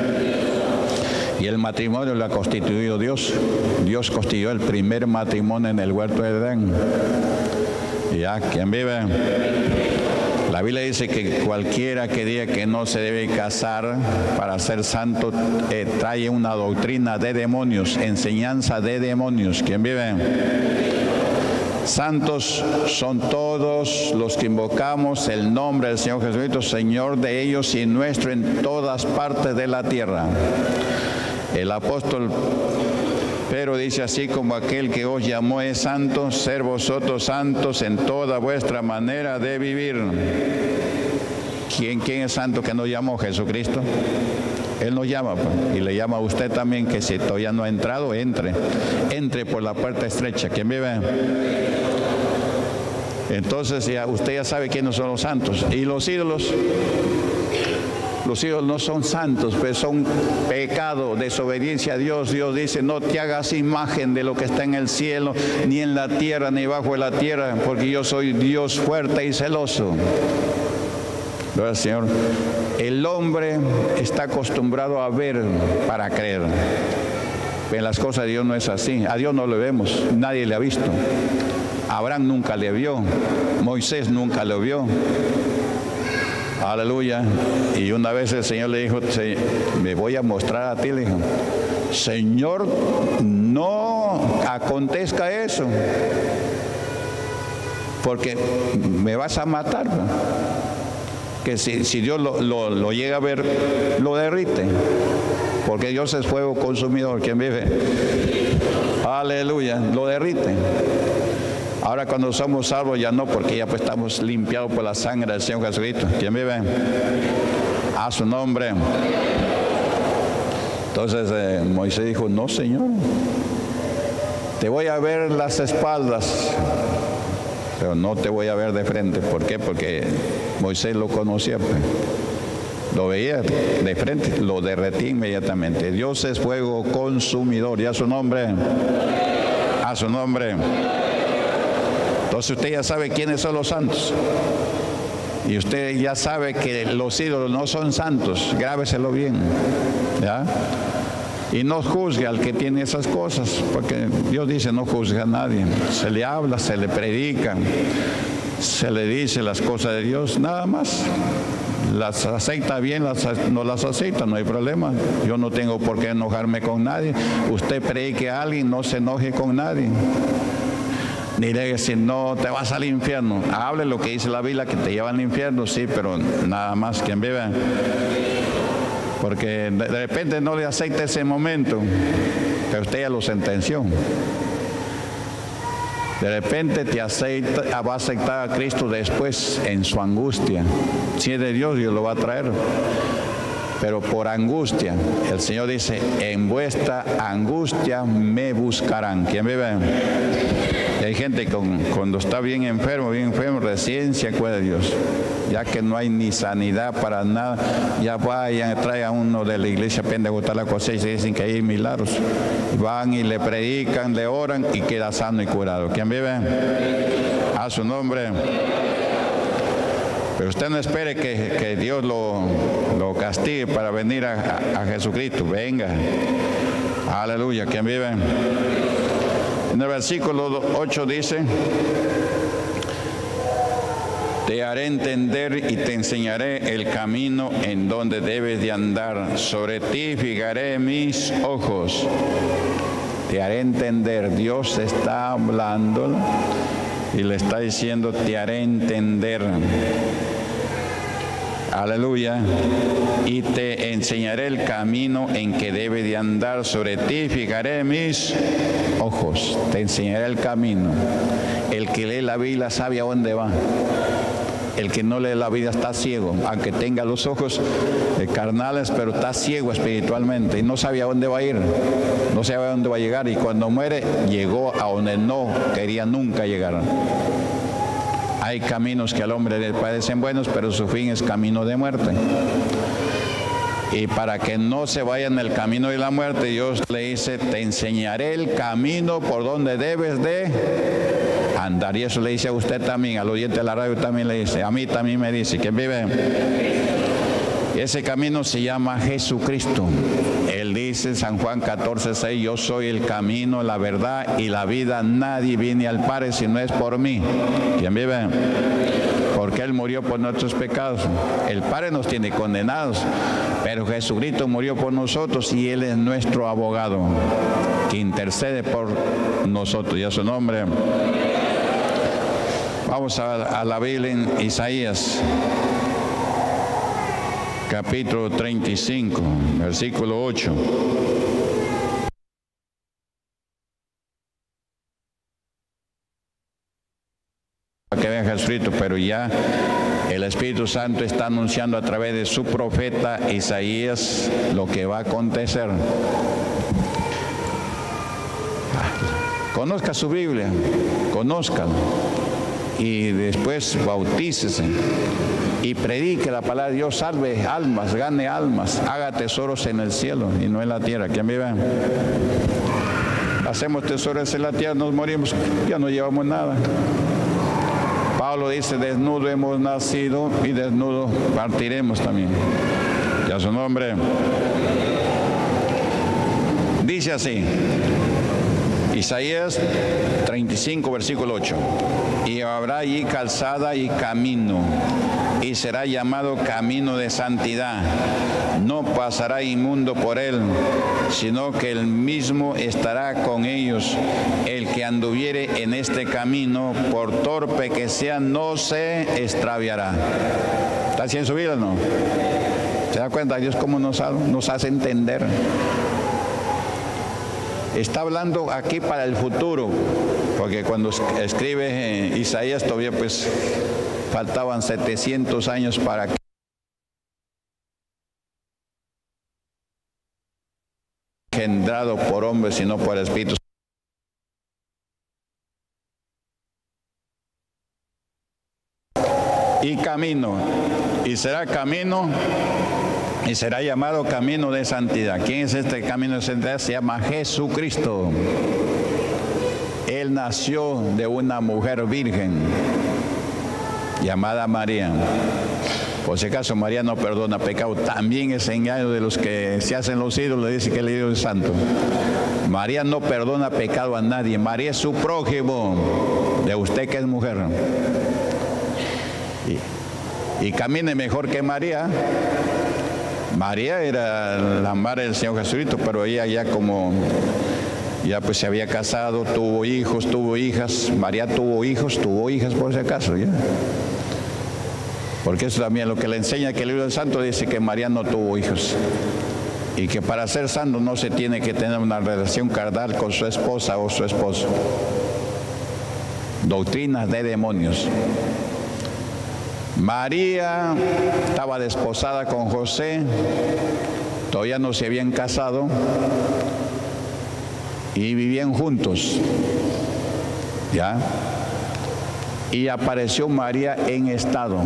Y el matrimonio lo ha constituido Dios. Dios constituyó el primer matrimonio en el huerto de Edén. ¿Ya? ¿Quién vive? La Biblia dice que cualquiera que diga que no se debe casar para ser santo eh, trae una doctrina de demonios, enseñanza de demonios. ¿Quién vive? Santos son todos los que invocamos el nombre del Señor Jesucristo, Señor de ellos y nuestro en todas partes de la tierra. El apóstol Pedro dice, así como aquel que os llamó es santo, ser vosotros santos en toda vuestra manera de vivir. ¿Quién, quién es santo que nos llamó? Jesucristo. Él nos llama, pues, y le llama a usted también, que si todavía no ha entrado, entre. Entre por la puerta estrecha. ¿Quién vive? Entonces ya, usted ya sabe quiénes son los santos. Y los ídolos, los ídolos no son santos, pues son pecado, desobediencia a Dios. Dios dice, no te hagas imagen de lo que está en el cielo, ni en la tierra, ni bajo de la tierra, porque yo soy Dios fuerte y celoso. Gloria al Señor. El hombre está acostumbrado a ver para creer. En las cosas de Dios no es así. A Dios no lo vemos, nadie le ha visto. Abraham nunca le vio, Moisés nunca lo vio. Aleluya. Y una vez el Señor le dijo, me voy a mostrar a ti, le dijo. Señor, no acontezca eso, porque me vas a matar. Que si, si Dios lo, lo, lo llega a ver, lo derrite, porque Dios es fuego consumidor. ¿Quién vive? Aleluya, lo derrite. Ahora cuando somos salvos ya no, porque ya pues estamos limpiados por la sangre del Señor Jesucristo. ¿Quién vive? A su nombre. Entonces eh, Moisés dijo, no, Señor, te voy a ver las espaldas, pero no te voy a ver de frente. ¿Por qué? Porque Moisés lo conocía, pues. Lo veía de frente, lo derretí inmediatamente. Dios es fuego consumidor. Y a su nombre, a su nombre. Entonces usted ya sabe quiénes son los santos. Y usted ya sabe que los ídolos no son santos. Grábeselo bien, ¿ya? Y no juzgue al que tiene esas cosas, porque Dios dice no juzga a nadie. Se le habla, se le predica, se le dice las cosas de Dios, nada más. Las acepta bien, las, no las acepta, no hay problema. Yo no tengo por qué enojarme con nadie. Usted predique a alguien, no se enoje con nadie. Ni le diga, no, te vas al infierno. Hable lo que dice la Biblia, que te lleva al infierno, sí, pero nada más. Quien vive, porque de repente no le acepta ese momento, pero usted ya lo sentenció. De repente te acepta, va a aceptar a Cristo después en su angustia. Si es de Dios, Dios lo va a traer. Pero por angustia, el Señor dice, en vuestra angustia me buscarán. ¿Quién vive? Y hay gente que con, cuando está bien enfermo, bien enfermo, recién se acuerda de Dios. Ya que no hay ni sanidad para nada, ya vayan, traigan uno de la iglesia pentecostal la cosecha y dicen que hay milagros. Van y le predican, le oran y queda sano y curado. ¿Quién vive? A su nombre. Pero usted no espere que, que Dios lo, lo castigue para venir a, a, a Jesucristo. Venga. Aleluya. ¿Quién vive? En el versículo ocho dice, te haré entender y te enseñaré el camino en donde debes de andar. Sobre ti fijaré mis ojos. Te haré entender. Dios está hablando y le está diciendo, te haré entender. Aleluya. Y te enseñaré el camino en que debe de andar. Sobre ti fijaré mis ojos. Te enseñaré el camino. El que lee la Biblia sabe a dónde va. El que no lee la Biblia está ciego, aunque tenga los ojos carnales, pero está ciego espiritualmente y no sabe a dónde va a ir, no sabe a dónde va a llegar. Y cuando muere, llegó a donde no quería nunca llegar. Hay caminos que al hombre le parecen buenos, pero su fin es camino de muerte. Y para que no se vaya en el camino de la muerte, Dios le dice, te enseñaré el camino por donde debes de andar. Y eso le dice a usted también, al oyente de la radio también le dice, a mí también me dice, ¿quién vive? Ese camino se llama Jesucristo. Él dice en San Juan catorce seis, yo soy el camino, la verdad y la vida. Nadie viene al Padre si no es por mí. ¿Quién vive? Porque Él murió por nuestros pecados. El Padre nos tiene condenados, pero Jesucristo murió por nosotros y Él es nuestro abogado, que intercede por nosotros. Y a su nombre. Vamos a, a la Biblia en Isaías, capítulo treinta y cinco, versículo ocho. Que venga Jesucristo, pero ya el Espíritu Santo está anunciando a través de su profeta Isaías lo que va a acontecer. Conozca su Biblia, conózcala. Y después bautícese y predique la palabra de Dios, salve almas, gane almas, haga tesoros en el cielo y no en la tierra. ¿Quién vive? Hacemos tesoros en la tierra, nos morimos, ya no llevamos nada. Pablo dice, desnudo hemos nacido y desnudo partiremos también. Y a su nombre. Dice así, Isaías treinta y cinco, versículo ocho. Y habrá allí calzada y camino, y será llamado camino de santidad. No pasará inmundo por él, sino que él mismo estará con ellos. El que anduviere en este camino, por torpe que sea, no se extraviará. ¿Está así en su vida o no? ¿Se da cuenta Dios cómo nos, nos hace entender? Está hablando aquí para el futuro, porque cuando escribe Isaías todavía pues faltaban setecientos años para que engendrado por hombre, sino por el Espíritu. Y camino, y será camino, y será llamado camino de santidad. ¿Quién es este camino de santidad? Se llama Jesucristo. Él nació de una mujer virgen llamada María. Por si acaso, María no perdona pecado. También es engaño de los que se hacen los ídolos, dice que el ídolo es santo. María no perdona pecado a nadie. María es su prójimo, de usted que es mujer. Y, y camine mejor que María. María era la madre del Señor Jesucristo, pero ella ya como, ya pues se había casado, tuvo hijos, tuvo hijas. María tuvo hijos, tuvo hijas por si acaso, ya. Porque eso también lo que le enseña que el libro del Santo dice que María no tuvo hijos. Y que para ser santo no se tiene que tener una relación carnal con su esposa o su esposo. Doctrinas de demonios. María estaba desposada con José, todavía no se habían casado y vivían juntos, ¿ya? Y apareció María en estado.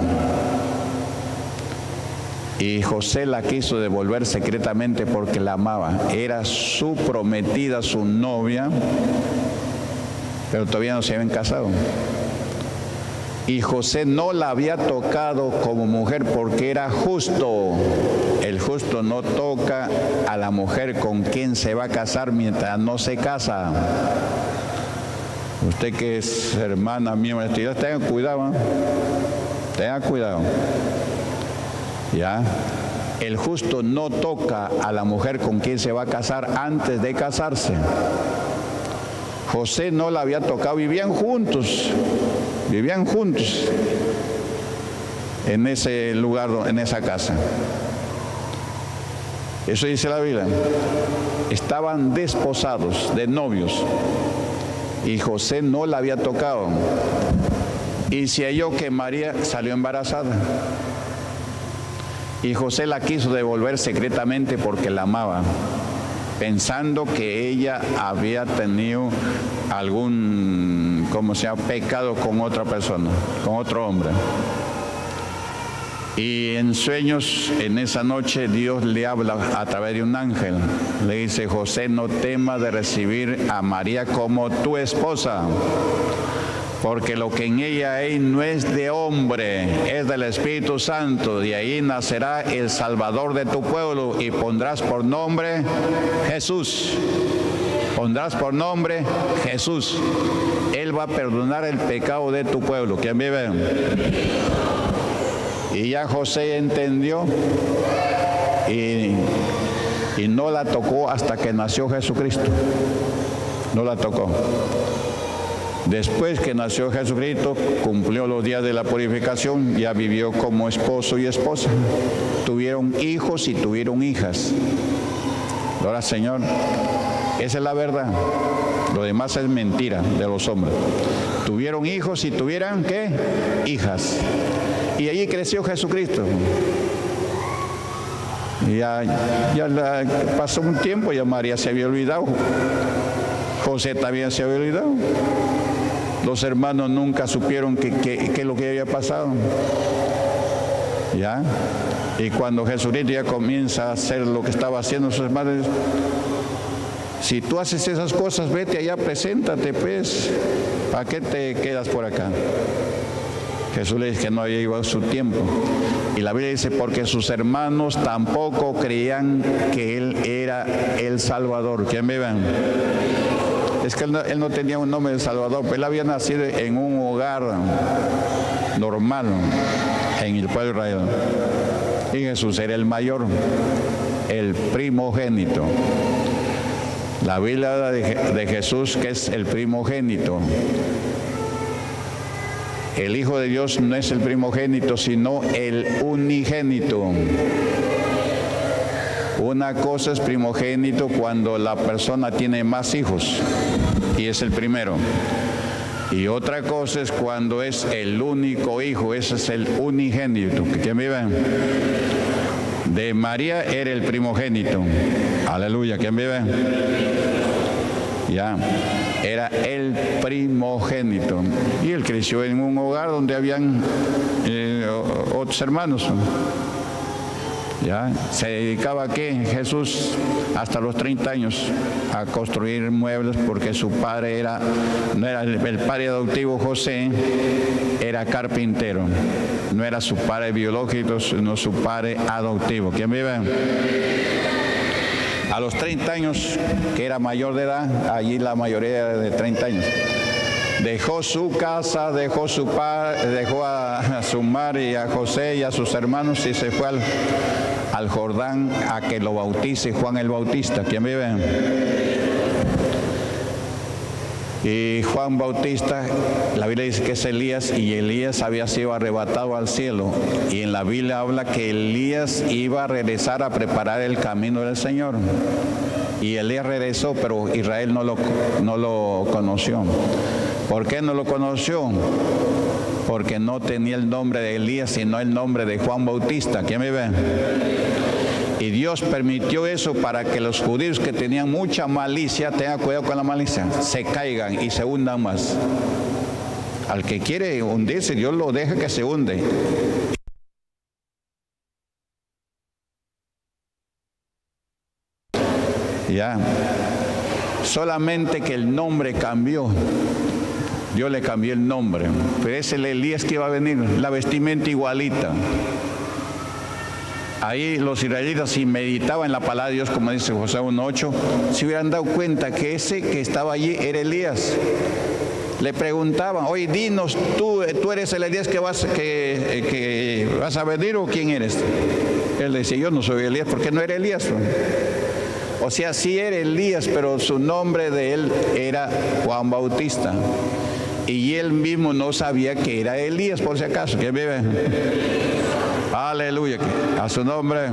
Y José la quiso devolver secretamente porque la amaba. Era su prometida, su novia, pero todavía no se habían casado. Y José no la había tocado como mujer porque era justo. El justo no toca a la mujer con quien se va a casar mientras no se casa. Usted que es hermana mía, tenga cuidado, ¿eh? Tenga cuidado. ¿Ya? El justo no toca a la mujer con quien se va a casar antes de casarse. José no la había tocado, vivían juntos, vivían juntos en ese lugar, en esa casa. Eso dice la Biblia. Estaban desposados, de novios, y José no la había tocado. Y se halló que María salió embarazada. Y José la quiso devolver secretamente porque la amaba, pensando que ella había tenido algún, ¿cómo se llama?, pecado con otra persona, con otro hombre. Y en sueños, en esa noche, Dios le habla a través de un ángel. Le dice: José, no temas de recibir a María como tu esposa, porque lo que en ella hay no es de hombre, es del Espíritu Santo. De ahí nacerá el Salvador de tu pueblo y pondrás por nombre Jesús. Pondrás por nombre Jesús. Él va a perdonar el pecado de tu pueblo. ¿Quién vive? Y ya José entendió y, y no la tocó hasta que nació Jesucristo. No la tocó. Después que nació Jesucristo, cumplió los días de la purificación, ya vivió como esposo y esposa. Tuvieron hijos y tuvieron hijas. Ahora, Señor, esa es la verdad. Lo demás es mentira de los hombres. Tuvieron hijos y tuvieran, ¿qué? Hijas. Y allí creció Jesucristo. Y ya, ya la, pasó un tiempo, ya María se había olvidado. José también se había olvidado. Los hermanos nunca supieron qué que, que lo que había pasado. ¿Ya? Y cuando Jesucristo ya comienza a hacer lo que estaba haciendo sus hermanos, si tú haces esas cosas, vete allá, preséntate, pues. ¿Para qué te quedas por acá? Jesús le dice que no había llegado su tiempo. Y la Biblia dice: porque sus hermanos tampoco creían que Él era el Salvador. ¿Quién me ven? Es que él no, él no tenía un nombre de Salvador, pero él había nacido en un hogar normal en el pueblo de Israel. Y Jesús era el mayor, el primogénito. La Biblia habla de, de Jesús, que es el primogénito. El Hijo de Dios no es el primogénito, sino el unigénito. Una cosa es primogénito cuando la persona tiene más hijos y es el primero. Y otra cosa es cuando es el único hijo, ese es el unigénito. ¿Quién vive? De María era el primogénito. Aleluya, ¿quién vive? Ya, era el primogénito. Y él creció en un hogar donde habían eh, otros hermanos. Ya, se dedicaba a qué Jesús hasta los treinta años a construir muebles, porque su padre era, no era el, el padre adoptivo José, era carpintero, no era su padre biológico, sino su padre adoptivo. ¿Quién vive? A los treinta años, que era mayor de edad, allí la mayoría de treinta años, dejó su casa, dejó su padre, dejó a, a su madre y a José y a sus hermanos y se fue al, al Jordán a que lo bautice Juan el Bautista. ¿Quién vive? Y Juan Bautista, la Biblia dice que es Elías, y Elías había sido arrebatado al cielo. Y en la Biblia habla que Elías iba a regresar a preparar el camino del Señor. Y Elías regresó, pero Israel no lo, no lo conoció. ¿Por qué no lo conoció? Porque no tenía el nombre de Elías, sino el nombre de Juan Bautista. ¿Quién me ve? Y Dios permitió eso para que los judíos que tenían mucha malicia, tengan cuidado con la malicia, se caigan y se hundan más. Al que quiere hundirse, Dios lo deja que se hunde. Ya, solamente que el nombre cambió. Dios le cambió el nombre, pero es el Elías que iba a venir, la vestimenta igualita. Ahí los israelitas, si meditaban la palabra de Dios, como dice Josué uno ocho, se hubieran dado cuenta que ese que estaba allí era Elías. Le preguntaban, oye, dinos, ¿tú, tú eres el Elías que vas, que, que vas a venir o quién eres? Él decía, yo no soy Elías, porque no era Elías. O sea, sí era Elías, pero su nombre de él era Juan Bautista. Y él mismo no sabía que era Elías, por si acaso. ¿Quién vive? Aleluya, a su nombre.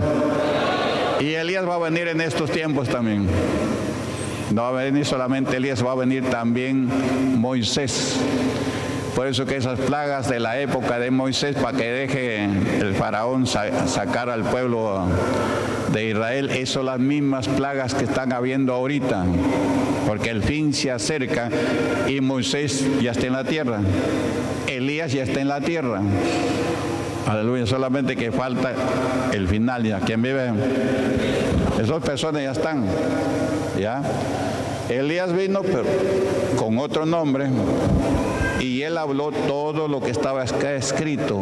Y Elías va a venir en estos tiempos también. No va a venir solamente Elías, va a venir también Moisés. Por eso que esas plagas de la época de Moisés, para que deje el faraón sa- sacar al pueblo de Israel, esas son las mismas plagas que están habiendo ahorita, porque el fin se acerca y Moisés ya está en la tierra, Elías ya está en la tierra. Aleluya, solamente que falta el final ya. ¿Quién vive? Esas personas ya están, ya. Elías vino, pero con otro nombre, y él habló todo lo que estaba escrito,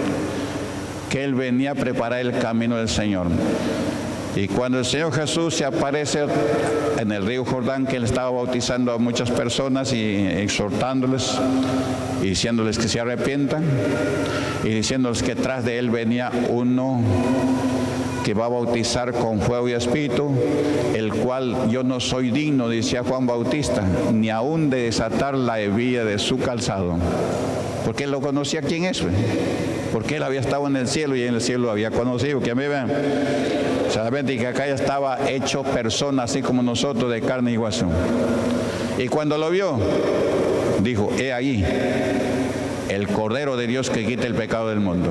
que él venía a preparar el camino del Señor. Y cuando el Señor Jesús se aparece en el río Jordán, que él estaba bautizando a muchas personas y exhortándoles y diciéndoles que se arrepientan y diciéndoles que tras de él venía uno que va a bautizar con fuego y espíritu, el cual yo no soy digno, decía Juan Bautista, ni aún de desatar la hebilla de su calzado. Porque él lo conocía quién es, porque él había estado en el cielo y en el cielo lo había conocido. Que a mí vean, solamente que acá ya estaba hecho persona, así como nosotros, de carne y hueso. Y cuando lo vio, dijo, he ahí el Cordero de Dios que quita el pecado del mundo.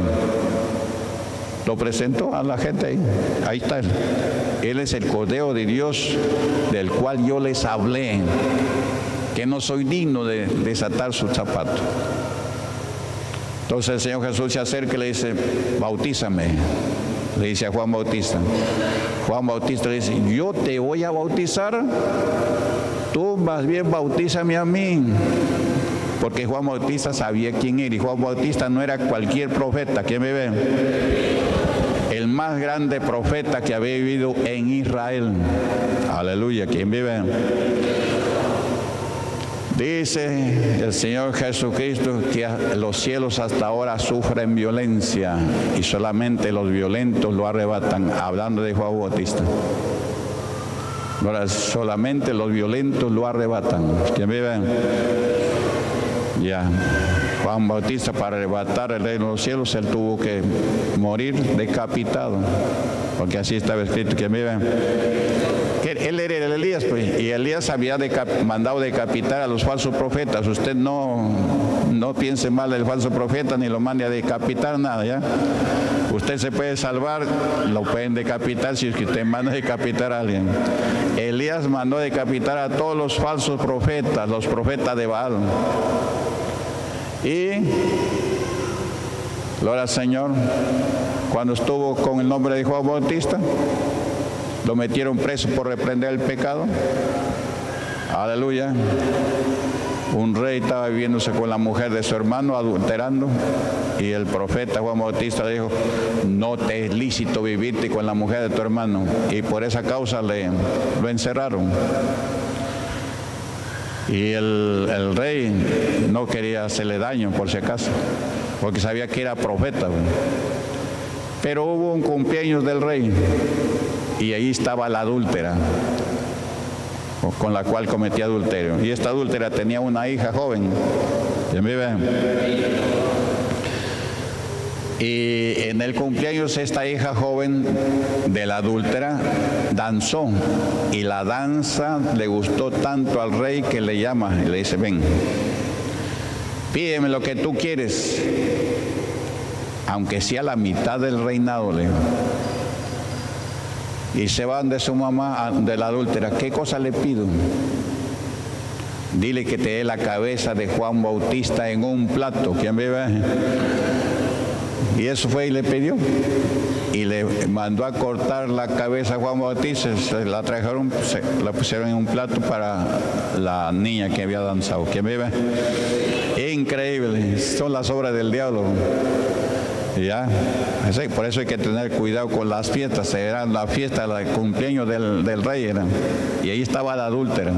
Lo presentó a la gente ahí. Ahí está él. Él es el Cordero de Dios del cual yo les hablé, que no soy digno de desatar su zapato. Entonces el Señor Jesús se acerca y le dice, bautízame. Le dice a Juan Bautista. Juan Bautista le dice, yo te voy a bautizar, tú más bien bautízame a mí. Porque Juan Bautista sabía quién era, y Juan Bautista no era cualquier profeta. ¿Quién me ve? El más grande profeta que había vivido en Israel. Aleluya, ¿quién vive? Dice el Señor Jesucristo que los cielos hasta ahora sufren violencia y solamente los violentos lo arrebatan, hablando de Juan Bautista. Ahora, solamente los violentos lo arrebatan. ¿Quién vive? Ya, Juan Bautista, para arrebatar el reino de los cielos, él tuvo que morir decapitado, porque así estaba escrito. Que vive. ¿Qué él era el Elías, pues, y Elías había decap- mandado decapitar a los falsos profetas. Usted no, no piense mal del falso profeta ni lo mande a decapitar, nada, ¿ya? Usted se puede salvar, lo pueden decapitar si es que usted manda a decapitar a alguien. Elías mandó decapitar a todos los falsos profetas, los profetas de Baal. Y, gloria al Señor, cuando estuvo con el nombre de Juan Bautista, lo metieron preso por reprender el pecado. Aleluya. Un rey estaba viviéndose con la mujer de su hermano, adulterando, y el profeta Juan Bautista le dijo: no te es lícito vivirte con la mujer de tu hermano, y por esa causa le, lo encerraron. Y el, el rey no quería hacerle daño, por si acaso, porque sabía que era profeta. Pero hubo un cumpleaños del rey, y ahí estaba la adúltera con la cual cometía adulterio. Y esta adúltera tenía una hija joven. ¿Ya me ven? Y en el cumpleaños esta hija joven de la adúltera danzó. Y la danza le gustó tanto al rey que le llama y le dice: ven, pídeme lo que tú quieres, aunque sea la mitad del reinado, le dijo. Y se van de su mamá, de la adúltera. ¿Qué cosa le pido? Dile que te dé la cabeza de Juan Bautista en un plato. ¿Quién vive? Y eso fue y le pidió. Y le mandó a cortar la cabeza a Juan Bautista. Se la trajeron, se la pusieron en un plato para la niña que había danzado. ¿Quién vive? Increíble. Son las obras del diablo. Ya, por eso hay que tener cuidado con las fiestas. Era la fiesta del cumpleaños del, del rey, era. Y ahí estaba la adúltera,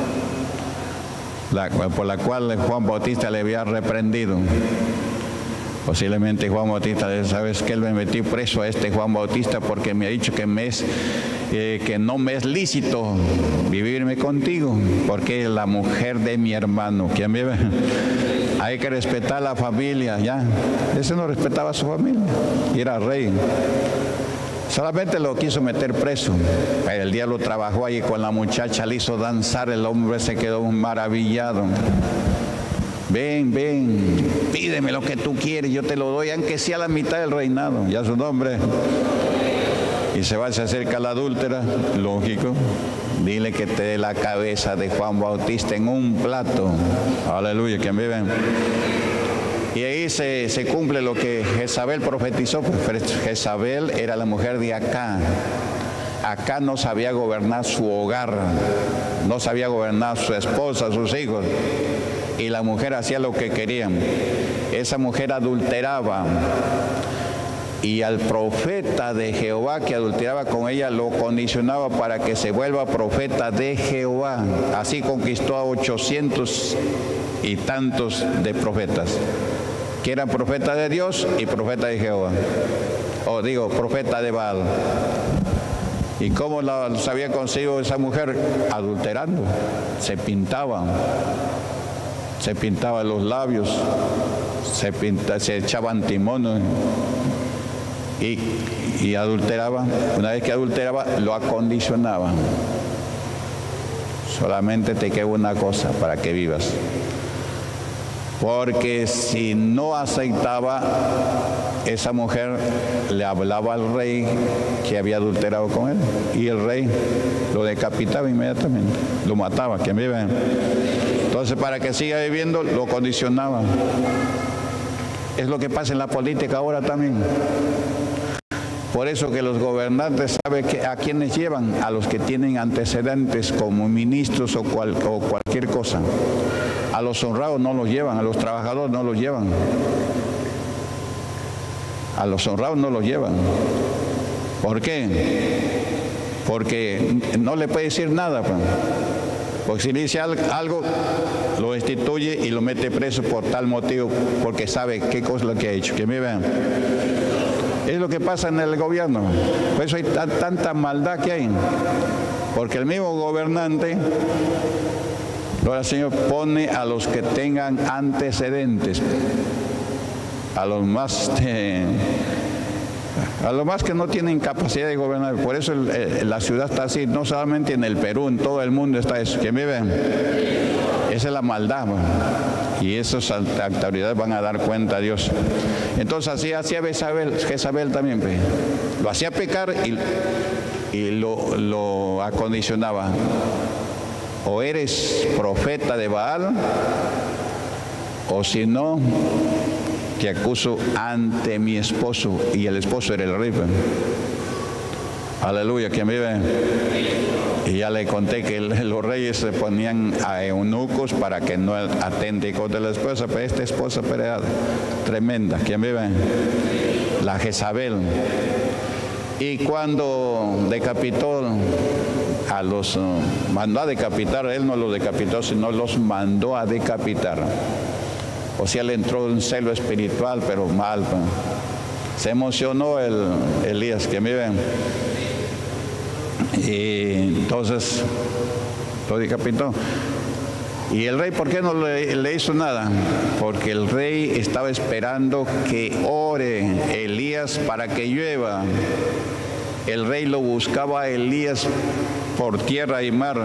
la, por la cual Juan Bautista le había reprendido. Posiblemente Juan Bautista, ¿sabes qué? Él me metí preso a este Juan Bautista porque me ha dicho que, me es, eh, que no me es lícito vivirme contigo, porque es la mujer de mi hermano. ¿Quién vive? Hay que respetar la familia, ya. Ese no respetaba a su familia, y era rey. Solamente lo quiso meter preso. Pero el diablo trabajó ahí con la muchacha, le hizo danzar, el hombre se quedó maravillado. Ven, ven, pídeme lo que tú quieres, yo te lo doy, aunque sea la mitad del reinado. Ya su nombre. Y se va, se acerca a la adúltera, lógico. Dile que te dé la cabeza de Juan Bautista en un plato. Aleluya, ¿quién vive? Y ahí se, se cumple lo que Jezabel profetizó. Jezabel era la mujer de Acá. Acá no sabía gobernar su hogar, no sabía gobernar su esposa, sus hijos. Y la mujer hacía lo que querían. Esa mujer adulteraba. Y al profeta de Jehová que adulteraba con ella lo condicionaba para que se vuelva profeta de Jehová. Así conquistó a ochocientos y tantos de profetas, que eran profetas de Dios y profeta de Jehová. O digo, profeta de Baal. ¿Y cómo la había conseguido esa mujer? Adulterando. Se pintaba. Se pintaba los labios. Se, pinta, se echaba antimono. Y, y adulteraba. Una vez que adulteraba, lo acondicionaba. Solamente te queda una cosa para que vivas. Porque si no aceptaba, esa mujer le hablaba al rey que había adulterado con él. Y el rey lo decapitaba inmediatamente. Lo mataba. ¿Quién vive? Entonces, para que siga viviendo, lo condicionaba. Es lo que pasa en la política ahora también. Por eso que los gobernantes saben que a quienes llevan, a los que tienen antecedentes como ministros o, cual, o cualquier cosa. A los honrados no los llevan, a los trabajadores no los llevan. A los honrados no los llevan. ¿Por qué? Porque no le puede decir nada. Pues. Porque si le dice algo, lo destituye y lo mete preso por tal motivo, porque sabe qué cosa es lo que ha hecho. Que me vean. Es lo que pasa en el gobierno. Por eso hay tanta maldad que hay. Porque el mismo gobernante, ahora Señor, pone a los que tengan antecedentes, a los más, eh, A lo más que no tienen capacidad de gobernar. Por eso el, el, la ciudad está así, no solamente en el Perú, en todo el mundo está eso. ¿Quién vive? Esa es la maldad, man. Y esas autoridades van a dar cuenta a Dios. Entonces así hacía Jezabel, Jezabel también, pues. Lo hacía pecar y, y lo, lo acondicionaba. O eres profeta de Baal, o si no, te acuso ante mi esposo. Y el esposo era el rey. Aleluya, ¿quién vive? Y ya le conté que los reyes se ponían a eunucos para que no atente contra la esposa, pero esta esposa era tremenda. ¿Quién vive? La Jezabel. Y cuando decapitó a los, mandó a decapitar, él no los decapitó, sino los mandó a decapitar. O sea, le entró un celo espiritual, pero mal. Se emocionó el Elías, ¿quién vive? Y entonces lo decapitó. Y el rey, ¿por qué no le, le hizo nada? Porque el rey estaba esperando que ore Elías para que llueva. El rey lo buscaba a Elías por tierra y mar,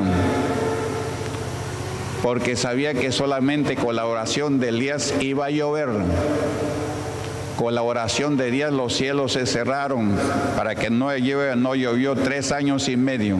porque sabía que solamente con la oración de Elías iba a llover. Con la oración de Elías los cielos se cerraron para que no llueva, no llovió tres años y medio.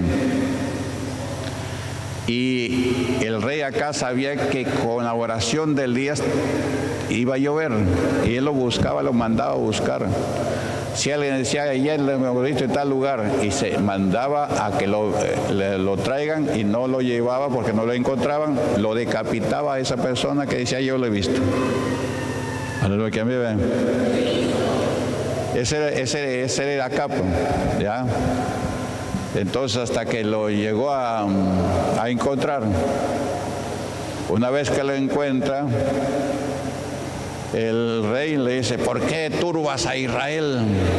Y el rey acá sabía que con la oración de Elías iba a llover, y él lo buscaba, lo mandaba a buscar. Si alguien decía, ayer lo hemos visto en tal lugar, y se mandaba a que lo, le, lo traigan, y no lo llevaba porque no lo encontraban, lo decapitaba a esa persona que decía, yo lo he visto. Aleluya, que a mí ven. Ese, ese, ese era capo, ¿ya? Entonces hasta que lo llegó a, a encontrar. Una vez que lo encuentra, el rey le dice, ¿por qué turbas a Israel?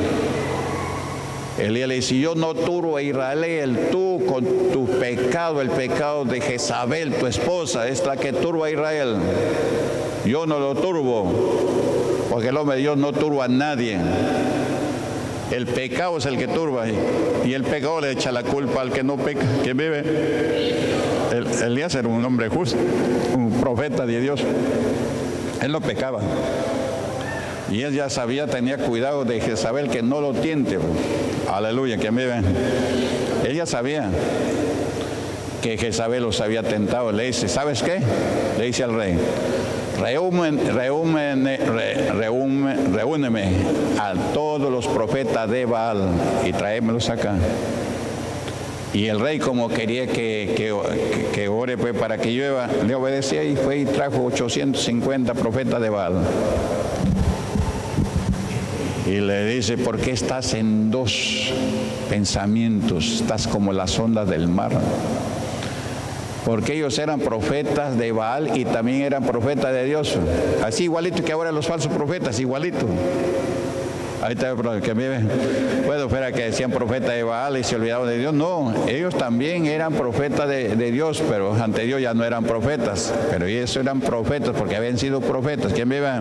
Elías le dice, yo no turbo a Israel, tú con tu pecado, el pecado de Jezabel, tu esposa, es la que turba a Israel. Yo no lo turbo, porque el hombre de Dios no turba a nadie. El pecado es el que turba, y el pecado le echa la culpa al que no peca, que vive. El, Elías era un hombre justo, un profeta de Dios. Él no pecaba. Y él ya sabía, tenía cuidado de Jezabel, que no lo tiente. Aleluya, que vive. Él ya sabía que Jezabel los había tentado. Le dice, ¿sabes qué? Le dice al rey, reúnen, reúnen, re, reúnen, reúneme a todos los profetas de Baal y tráemelos acá. Y el rey, como quería que, que, que ore pues, para que llueva, le obedecía y fue y trajo ochocientos cincuenta profetas de Baal. Y le dice, ¿por qué estás en dos pensamientos? Estás como las ondas del mar. Porque ellos eran profetas de Baal y también eran profetas de Dios. Así igualito que ahora los falsos profetas, igualito. Ahí está el que me bueno, fuera que decían profeta de Baal y se olvidaban de Dios. No, ellos también eran profetas de, de Dios, pero ante Dios ya no eran profetas. Pero ellos eran profetas porque habían sido profetas. ¿Quién vive?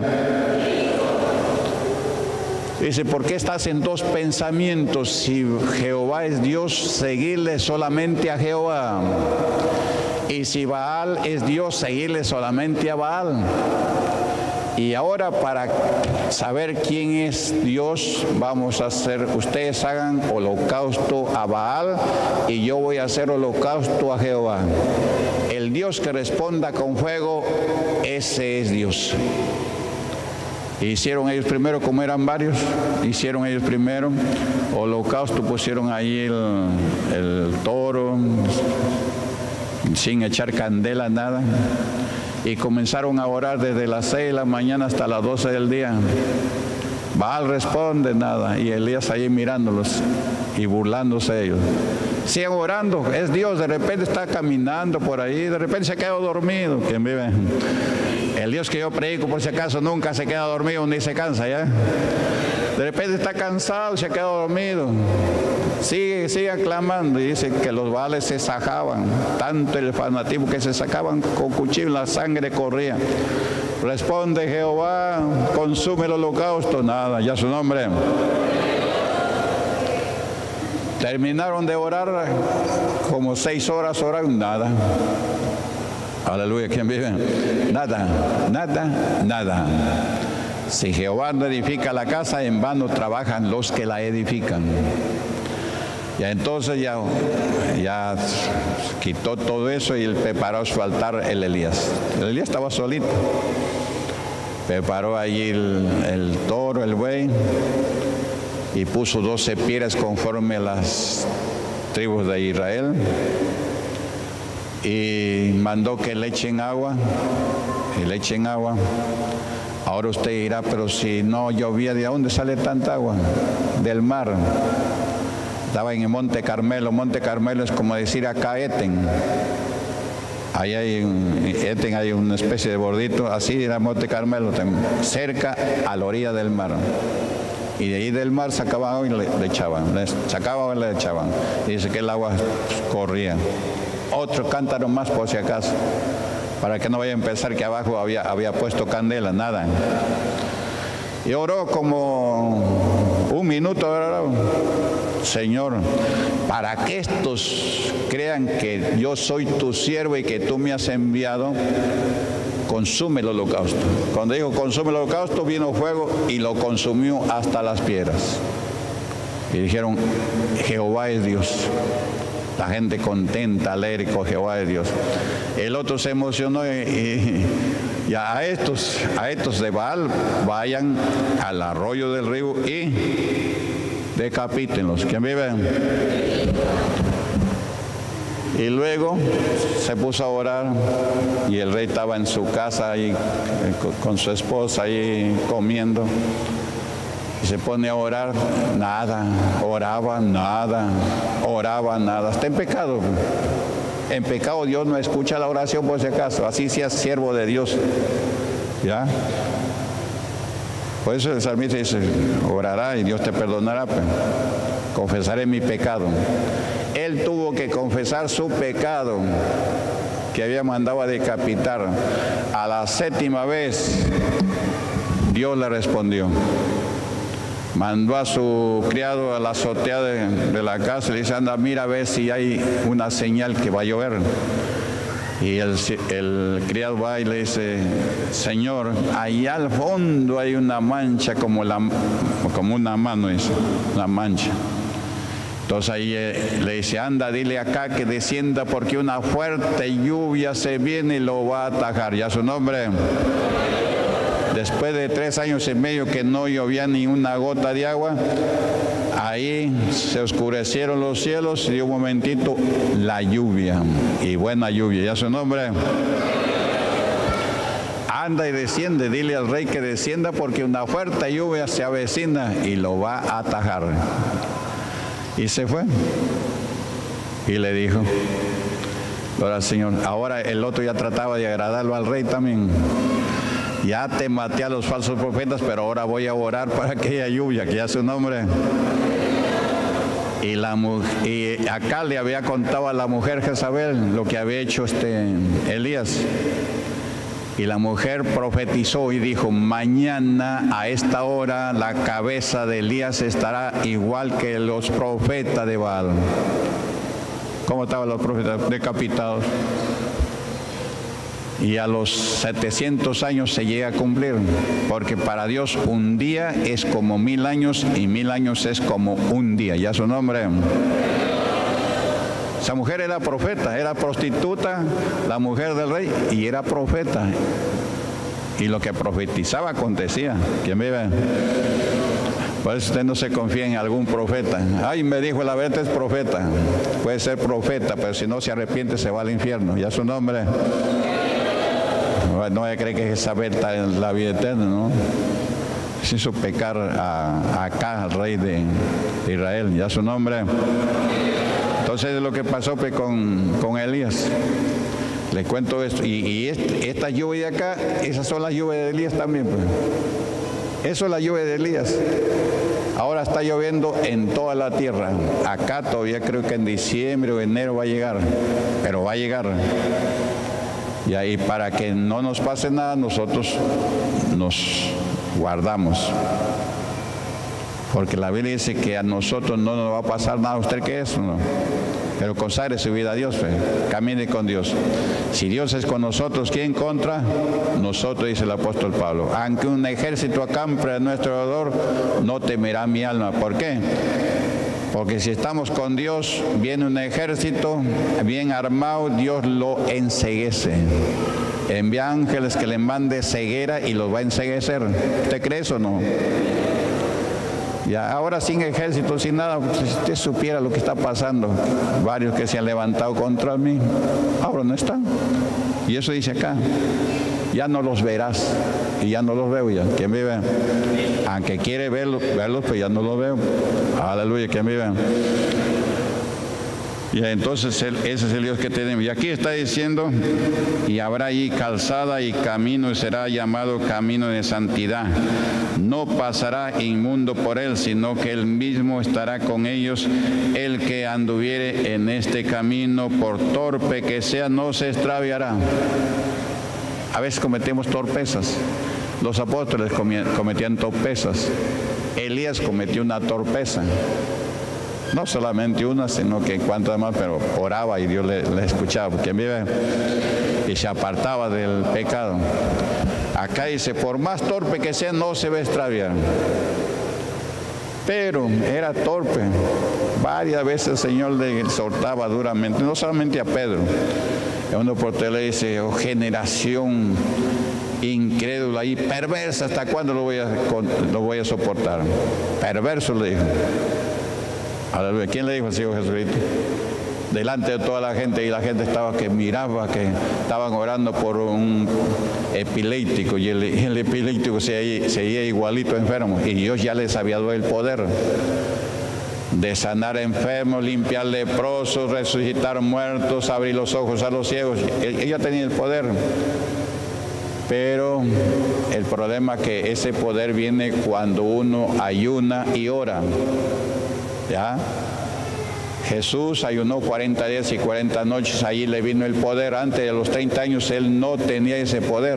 Dice, ¿por qué estás en dos pensamientos? Si Jehová es Dios, seguirle solamente a Jehová. Y si Baal es Dios, seguirle solamente a Baal. Y ahora, para saber quién es Dios, vamos a hacer, ustedes hagan holocausto a Baal y yo voy a hacer holocausto a Jehová. El Dios que responda con fuego, ese es Dios. Hicieron ellos primero, como eran varios, hicieron ellos primero holocausto, pusieron ahí el, el toro, sin echar candela, nada. Y comenzaron a orar desde las seis de la mañana hasta las doce del día. Baal responde, nada. Y Elías ahí mirándolos y burlándose de ellos. Sigan orando, es Dios. De repente está caminando por ahí, de repente se quedó dormido. ¿Quién vive? El Dios que yo predico, por si acaso, nunca se queda dormido ni se cansa, ¿ya? De repente está cansado y se queda dormido. Sigue, sigue clamando, y dice que los Baales se sacaban, tanto el fanatismo que se sacaban con cuchillo, la sangre corría. Responde Jehová, consume el holocausto, nada, ya su nombre. Terminaron de orar, como seis horas oraron, nada. Aleluya, ¿quién vive? Nada, nada, nada. Si Jehová no edifica la casa, en vano trabajan los que la edifican. Y entonces ya, ya quitó todo eso y preparó su altar el Elías. El Elías estaba solito. Preparó allí el, el toro, el buey, y puso doce piedras conforme a las tribus de Israel. Y mandó que le echen agua, y le echen agua. Ahora usted dirá, pero si no llovía, ¿de dónde sale tanta agua? Del mar. Estaba en el Monte Carmelo. Monte Carmelo es como decir acá Eten. Ahí hay un, Eten hay una especie de bordito, así era Monte Carmelo, cerca a la orilla del mar. Y de ahí del mar sacaban agua y le, le echaban, le sacaban y le echaban. Y dice que el agua corría. Otro cántaro más por si acaso, para que no vaya a pensar que abajo había, había puesto candela, nada. Y oró como un minuto, oró. Señor, para que estos crean que yo soy tu siervo y que tú me has enviado, consume el holocausto. Cuando dijo consume el holocausto, vino fuego y lo consumió hasta las piedras. Y dijeron, Jehová es Dios. La gente contenta, alegre con Jehová es Dios. El otro se emocionó y, y, y a estos, a estos de Baal, vayan al arroyo del río y decapítenlos. ¿Quién vive? Y luego se puso a orar y el rey estaba en su casa ahí con su esposa ahí comiendo. Y se pone a orar, nada, oraba, nada, oraba, nada. Está en pecado. En pecado Dios no escucha la oración por si acaso. Así seas siervo de Dios. ¿Ya? Por eso el salmista dice, orará y Dios te perdonará. Pues. Confesaré mi pecado. Él tuvo que confesar su pecado, que había mandado a decapitar. A la séptima vez, Dios le respondió. Mandó a su criado a la azotea de, de la casa y le dice, anda, mira a ver si hay una señal que va a llover. Y el, el criado va y le dice, Señor, allá al fondo hay una mancha como, la, como una mano, es una mancha. Entonces ahí eh, le dice, anda, dile acá que descienda porque una fuerte lluvia se viene y lo va a atajar. ¿Ya su nombre? Después de tres años y medio que no llovía ni una gota de agua, ahí se oscurecieron los cielos y un momentito la lluvia, y buena lluvia. ¿Ya su nombre? Anda y desciende, dile al rey que descienda porque una fuerte lluvia se avecina y lo va a atajar. Y se fue. Y le dijo, ahora Señor, ahora el otro ya trataba de agradarlo al rey también. Ya te maté a los falsos profetas, pero ahora voy a orar para que haya lluvia, que ya su nombre. Y, la, y acá le había contado a la mujer Jezabel lo que había hecho este Elías. Y la mujer profetizó y dijo, mañana a esta hora la cabeza de Elías estará igual que los profetas de Baal. ¿Cómo estaban los profetas? Decapitados. Y a los setecientos años se llega a cumplir, porque para Dios un día es como mil años y mil años es como un día. ¿Ya su nombre? Esa mujer era profeta, era prostituta, la mujer del rey, y era profeta. Y lo que profetizaba acontecía. ¿Quién vive? Por eso usted no se confía en algún profeta. Ay, me dijo la verdad, es profeta. Puede ser profeta, pero si no se arrepiente se va al infierno. ¿Ya su nombre? No cree que Jezabel está en la vida eterna, ¿no? Se hizo pecar a, a Acá, al rey de, de Israel. ¿Ya su nombre? Entonces es lo que pasó pues, con, con Elías. Les cuento esto. Y, y este, esta lluvia de acá, esas son las lluvias de Elías también. Pues. Eso es la lluvia de Elías. Ahora está lloviendo en toda la tierra. Acá todavía creo que en diciembre o enero va a llegar. Pero va a llegar. Y ahí para que no nos pase nada, nosotros nos guardamos. Porque la Biblia dice que a nosotros no nos va a pasar nada. ¿Usted qué es? No. Pero consagre su vida a Dios, fe. Camine con Dios. Si Dios es con nosotros, ¿quién contra? Nosotros, dice el apóstol Pablo. Aunque un ejército acampe a nuestro alrededor, no temerá mi alma. ¿Por qué? Porque si estamos con Dios, viene un ejército bien armado, Dios lo enceguece. Envía ángeles que le mande ceguera y los va a enceguecer. ¿Usted cree eso o no? Ya, ahora sin ejército, sin nada, si usted supiera lo que está pasando, varios que se han levantado contra mí, ahora no están. Y eso dice acá, ya no los verás, y ya no los veo ya. ¿Quién vive? Aunque quiere verlos, verlos, pues ya no los veo. Aleluya, ¿quién vive? Y entonces él, ese es el Dios que tenemos. Y aquí está diciendo, y habrá allí calzada y camino, y será llamado camino de santidad. No pasará inmundo por él, sino que él mismo estará con ellos. El que anduviere en este camino, por torpe que sea, no se extraviará. A veces cometemos torpezas. Los apóstoles cometían torpezas. Elías cometió una torpeza. No solamente una, sino que en cuanto demás, pero oraba y Dios le, le escuchaba, porque vive y se apartaba del pecado. Acá dice, por más torpe que sea, no se va a extraviar. Pero era torpe. Varias veces el Señor le exhortaba duramente, no solamente a Pedro. Uno por tele le dice, oh generación incrédula y perversa, ¿hasta cuándo lo voy a, lo voy a soportar? Perverso le dijo. Aleluya. ¿Quién le dijo al Señor Jesucristo? Delante de toda la gente, y la gente estaba que miraba, que estaban orando por un epiléptico, y el, el epiléptico se seguía igualito enfermo, y Dios ya les había dado el poder de sanar enfermos, limpiar leprosos, resucitar muertos, abrir los ojos a los ciegos. Ella tenía el poder. Pero el problema es que ese poder viene cuando uno ayuna y ora. ¿Ya? Jesús ayunó cuarenta días y cuarenta noches, allí le vino el poder. Antes de los treinta años él no tenía ese poder.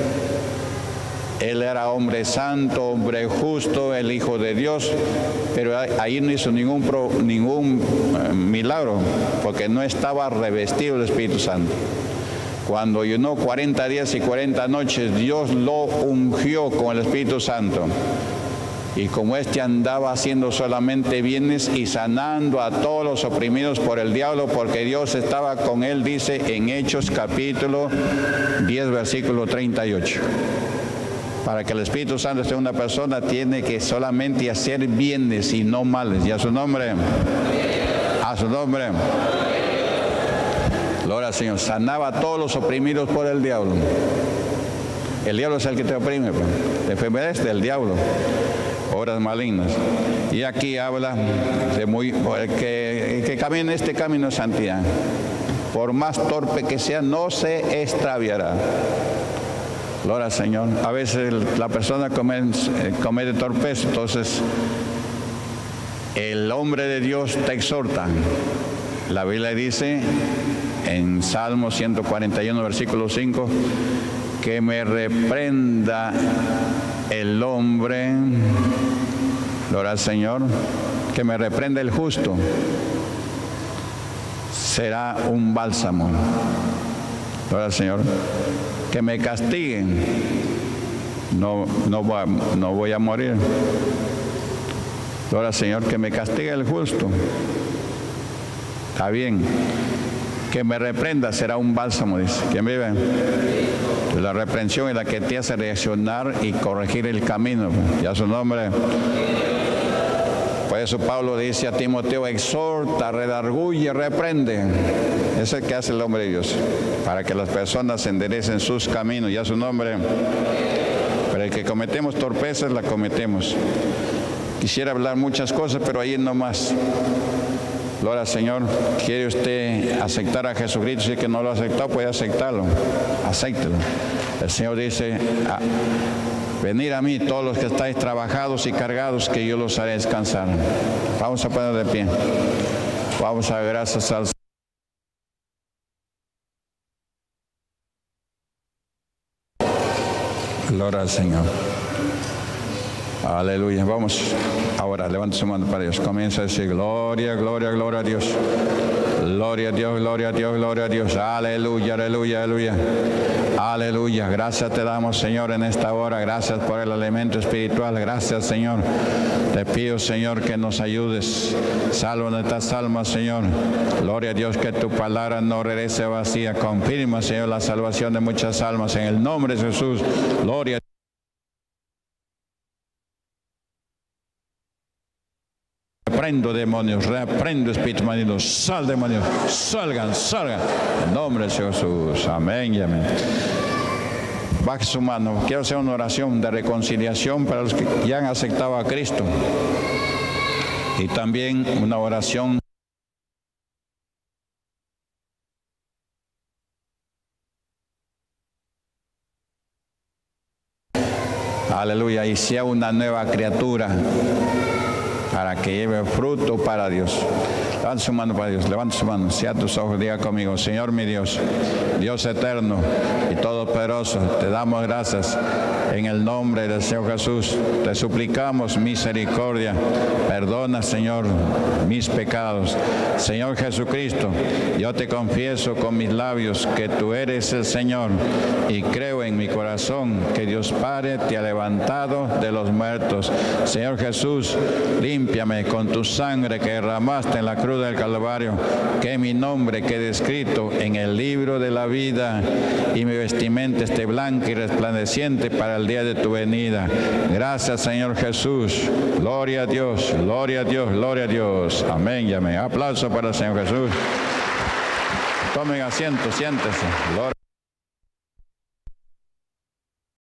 Él era hombre santo, hombre justo, el Hijo de Dios, pero ahí no hizo ningún, pro, ningún eh, milagro, porque no estaba revestido del Espíritu Santo. Cuando ayunó cuarenta días y cuarenta noches, Dios lo ungió con el Espíritu Santo. Y como este andaba haciendo solamente bienes y sanando a todos los oprimidos por el diablo, porque Dios estaba con él, dice en Hechos capítulo diez, versículo treinta y ocho. Para que el Espíritu Santo esté en una persona, tiene que solamente hacer bienes y no males. Y a su nombre, a su nombre. Gloria al Señor. Sanaba a todos los oprimidos por el diablo. El diablo es el que te oprime, pues. La enfermedad es del diablo. Obras malignas. Y aquí habla de muy que, que camine este camino de santidad. Por más torpe que sea, no se extraviará. Gloria al Señor. A veces la persona comete, comete torpeza, entonces el hombre de Dios te exhorta. La Biblia dice en Salmo ciento cuarenta y uno, versículo cinco, que me reprenda el hombre, gloria al Señor, que me reprenda el justo, será un bálsamo. Gloria al Señor. Que me castiguen, no, no, voy a, no voy a morir. Gloria al Señor. Que me castigue el justo, está bien. Que me reprenda será un bálsamo, dice. ¿Quién vive? La reprensión es la que te hace reaccionar y corregir el camino. Ya su nombre. Por eso Pablo dice a Timoteo, exhorta, redarguye, reprende. Es el que hace el hombre de Dios, para que las personas enderecen sus caminos. Ya su nombre. Pero el que cometemos torpezas, la cometemos. Quisiera hablar muchas cosas, pero ahí no más. Gloria al Señor. ¿Quiere usted aceptar a Jesucristo? Si es que no lo ha aceptado, puede aceptarlo. Acéptelo. El Señor dice, ah, venid a mí todos los que estáis trabajados y cargados, que yo los haré descansar. Vamos a poner de pie. Vamos a dar gracias al Señor. Gloria al Señor. Aleluya. Vamos a orar. Ahora, levante su mano para Dios. Comienza a decir, gloria, gloria, gloria a Dios. Gloria a Dios, gloria a Dios, gloria a Dios. Aleluya, aleluya, aleluya. Aleluya. Gracias te damos, Señor, en esta hora. Gracias por el alimento espiritual. Gracias, Señor. Te pido, Señor, que nos ayudes. Salva nuestras almas, Señor. Gloria a Dios, que tu palabra no regrese vacía. Confirma, Señor, la salvación de muchas almas. En el nombre de Jesús. Gloria a Dios. Reprendo demonios, reprendo espíritus malignos, sal demonios, salgan, salgan, en nombre de Jesús, amén y amén. Baje su mano, quiero hacer una oración de reconciliación para los que ya han aceptado a Cristo y también una oración aleluya, y sea una nueva criatura para que lleve fruto para Dios. Levante su mano para Dios, levante su mano, cierra tus ojos, diga conmigo, Señor mi Dios, Dios eterno y todopoderoso, te damos gracias en el nombre del Señor Jesús. Te suplicamos misericordia, perdona, Señor, mis pecados. Señor Jesucristo, yo te confieso con mis labios que tú eres el Señor y creo en mi corazón que Dios Padre te ha levantado de los muertos. Señor Jesús, límpiame con tu sangre que derramaste en la cruz del Calvario, que mi nombre quede escrito en el libro de la vida y mi vestimenta esté blanca y resplandeciente para el día de tu venida. Gracias, Señor Jesús. Gloria a Dios, gloria a Dios, gloria a Dios. Amén y amén. Aplauso para el Señor Jesús. Tomen asiento, siéntese. Gloria.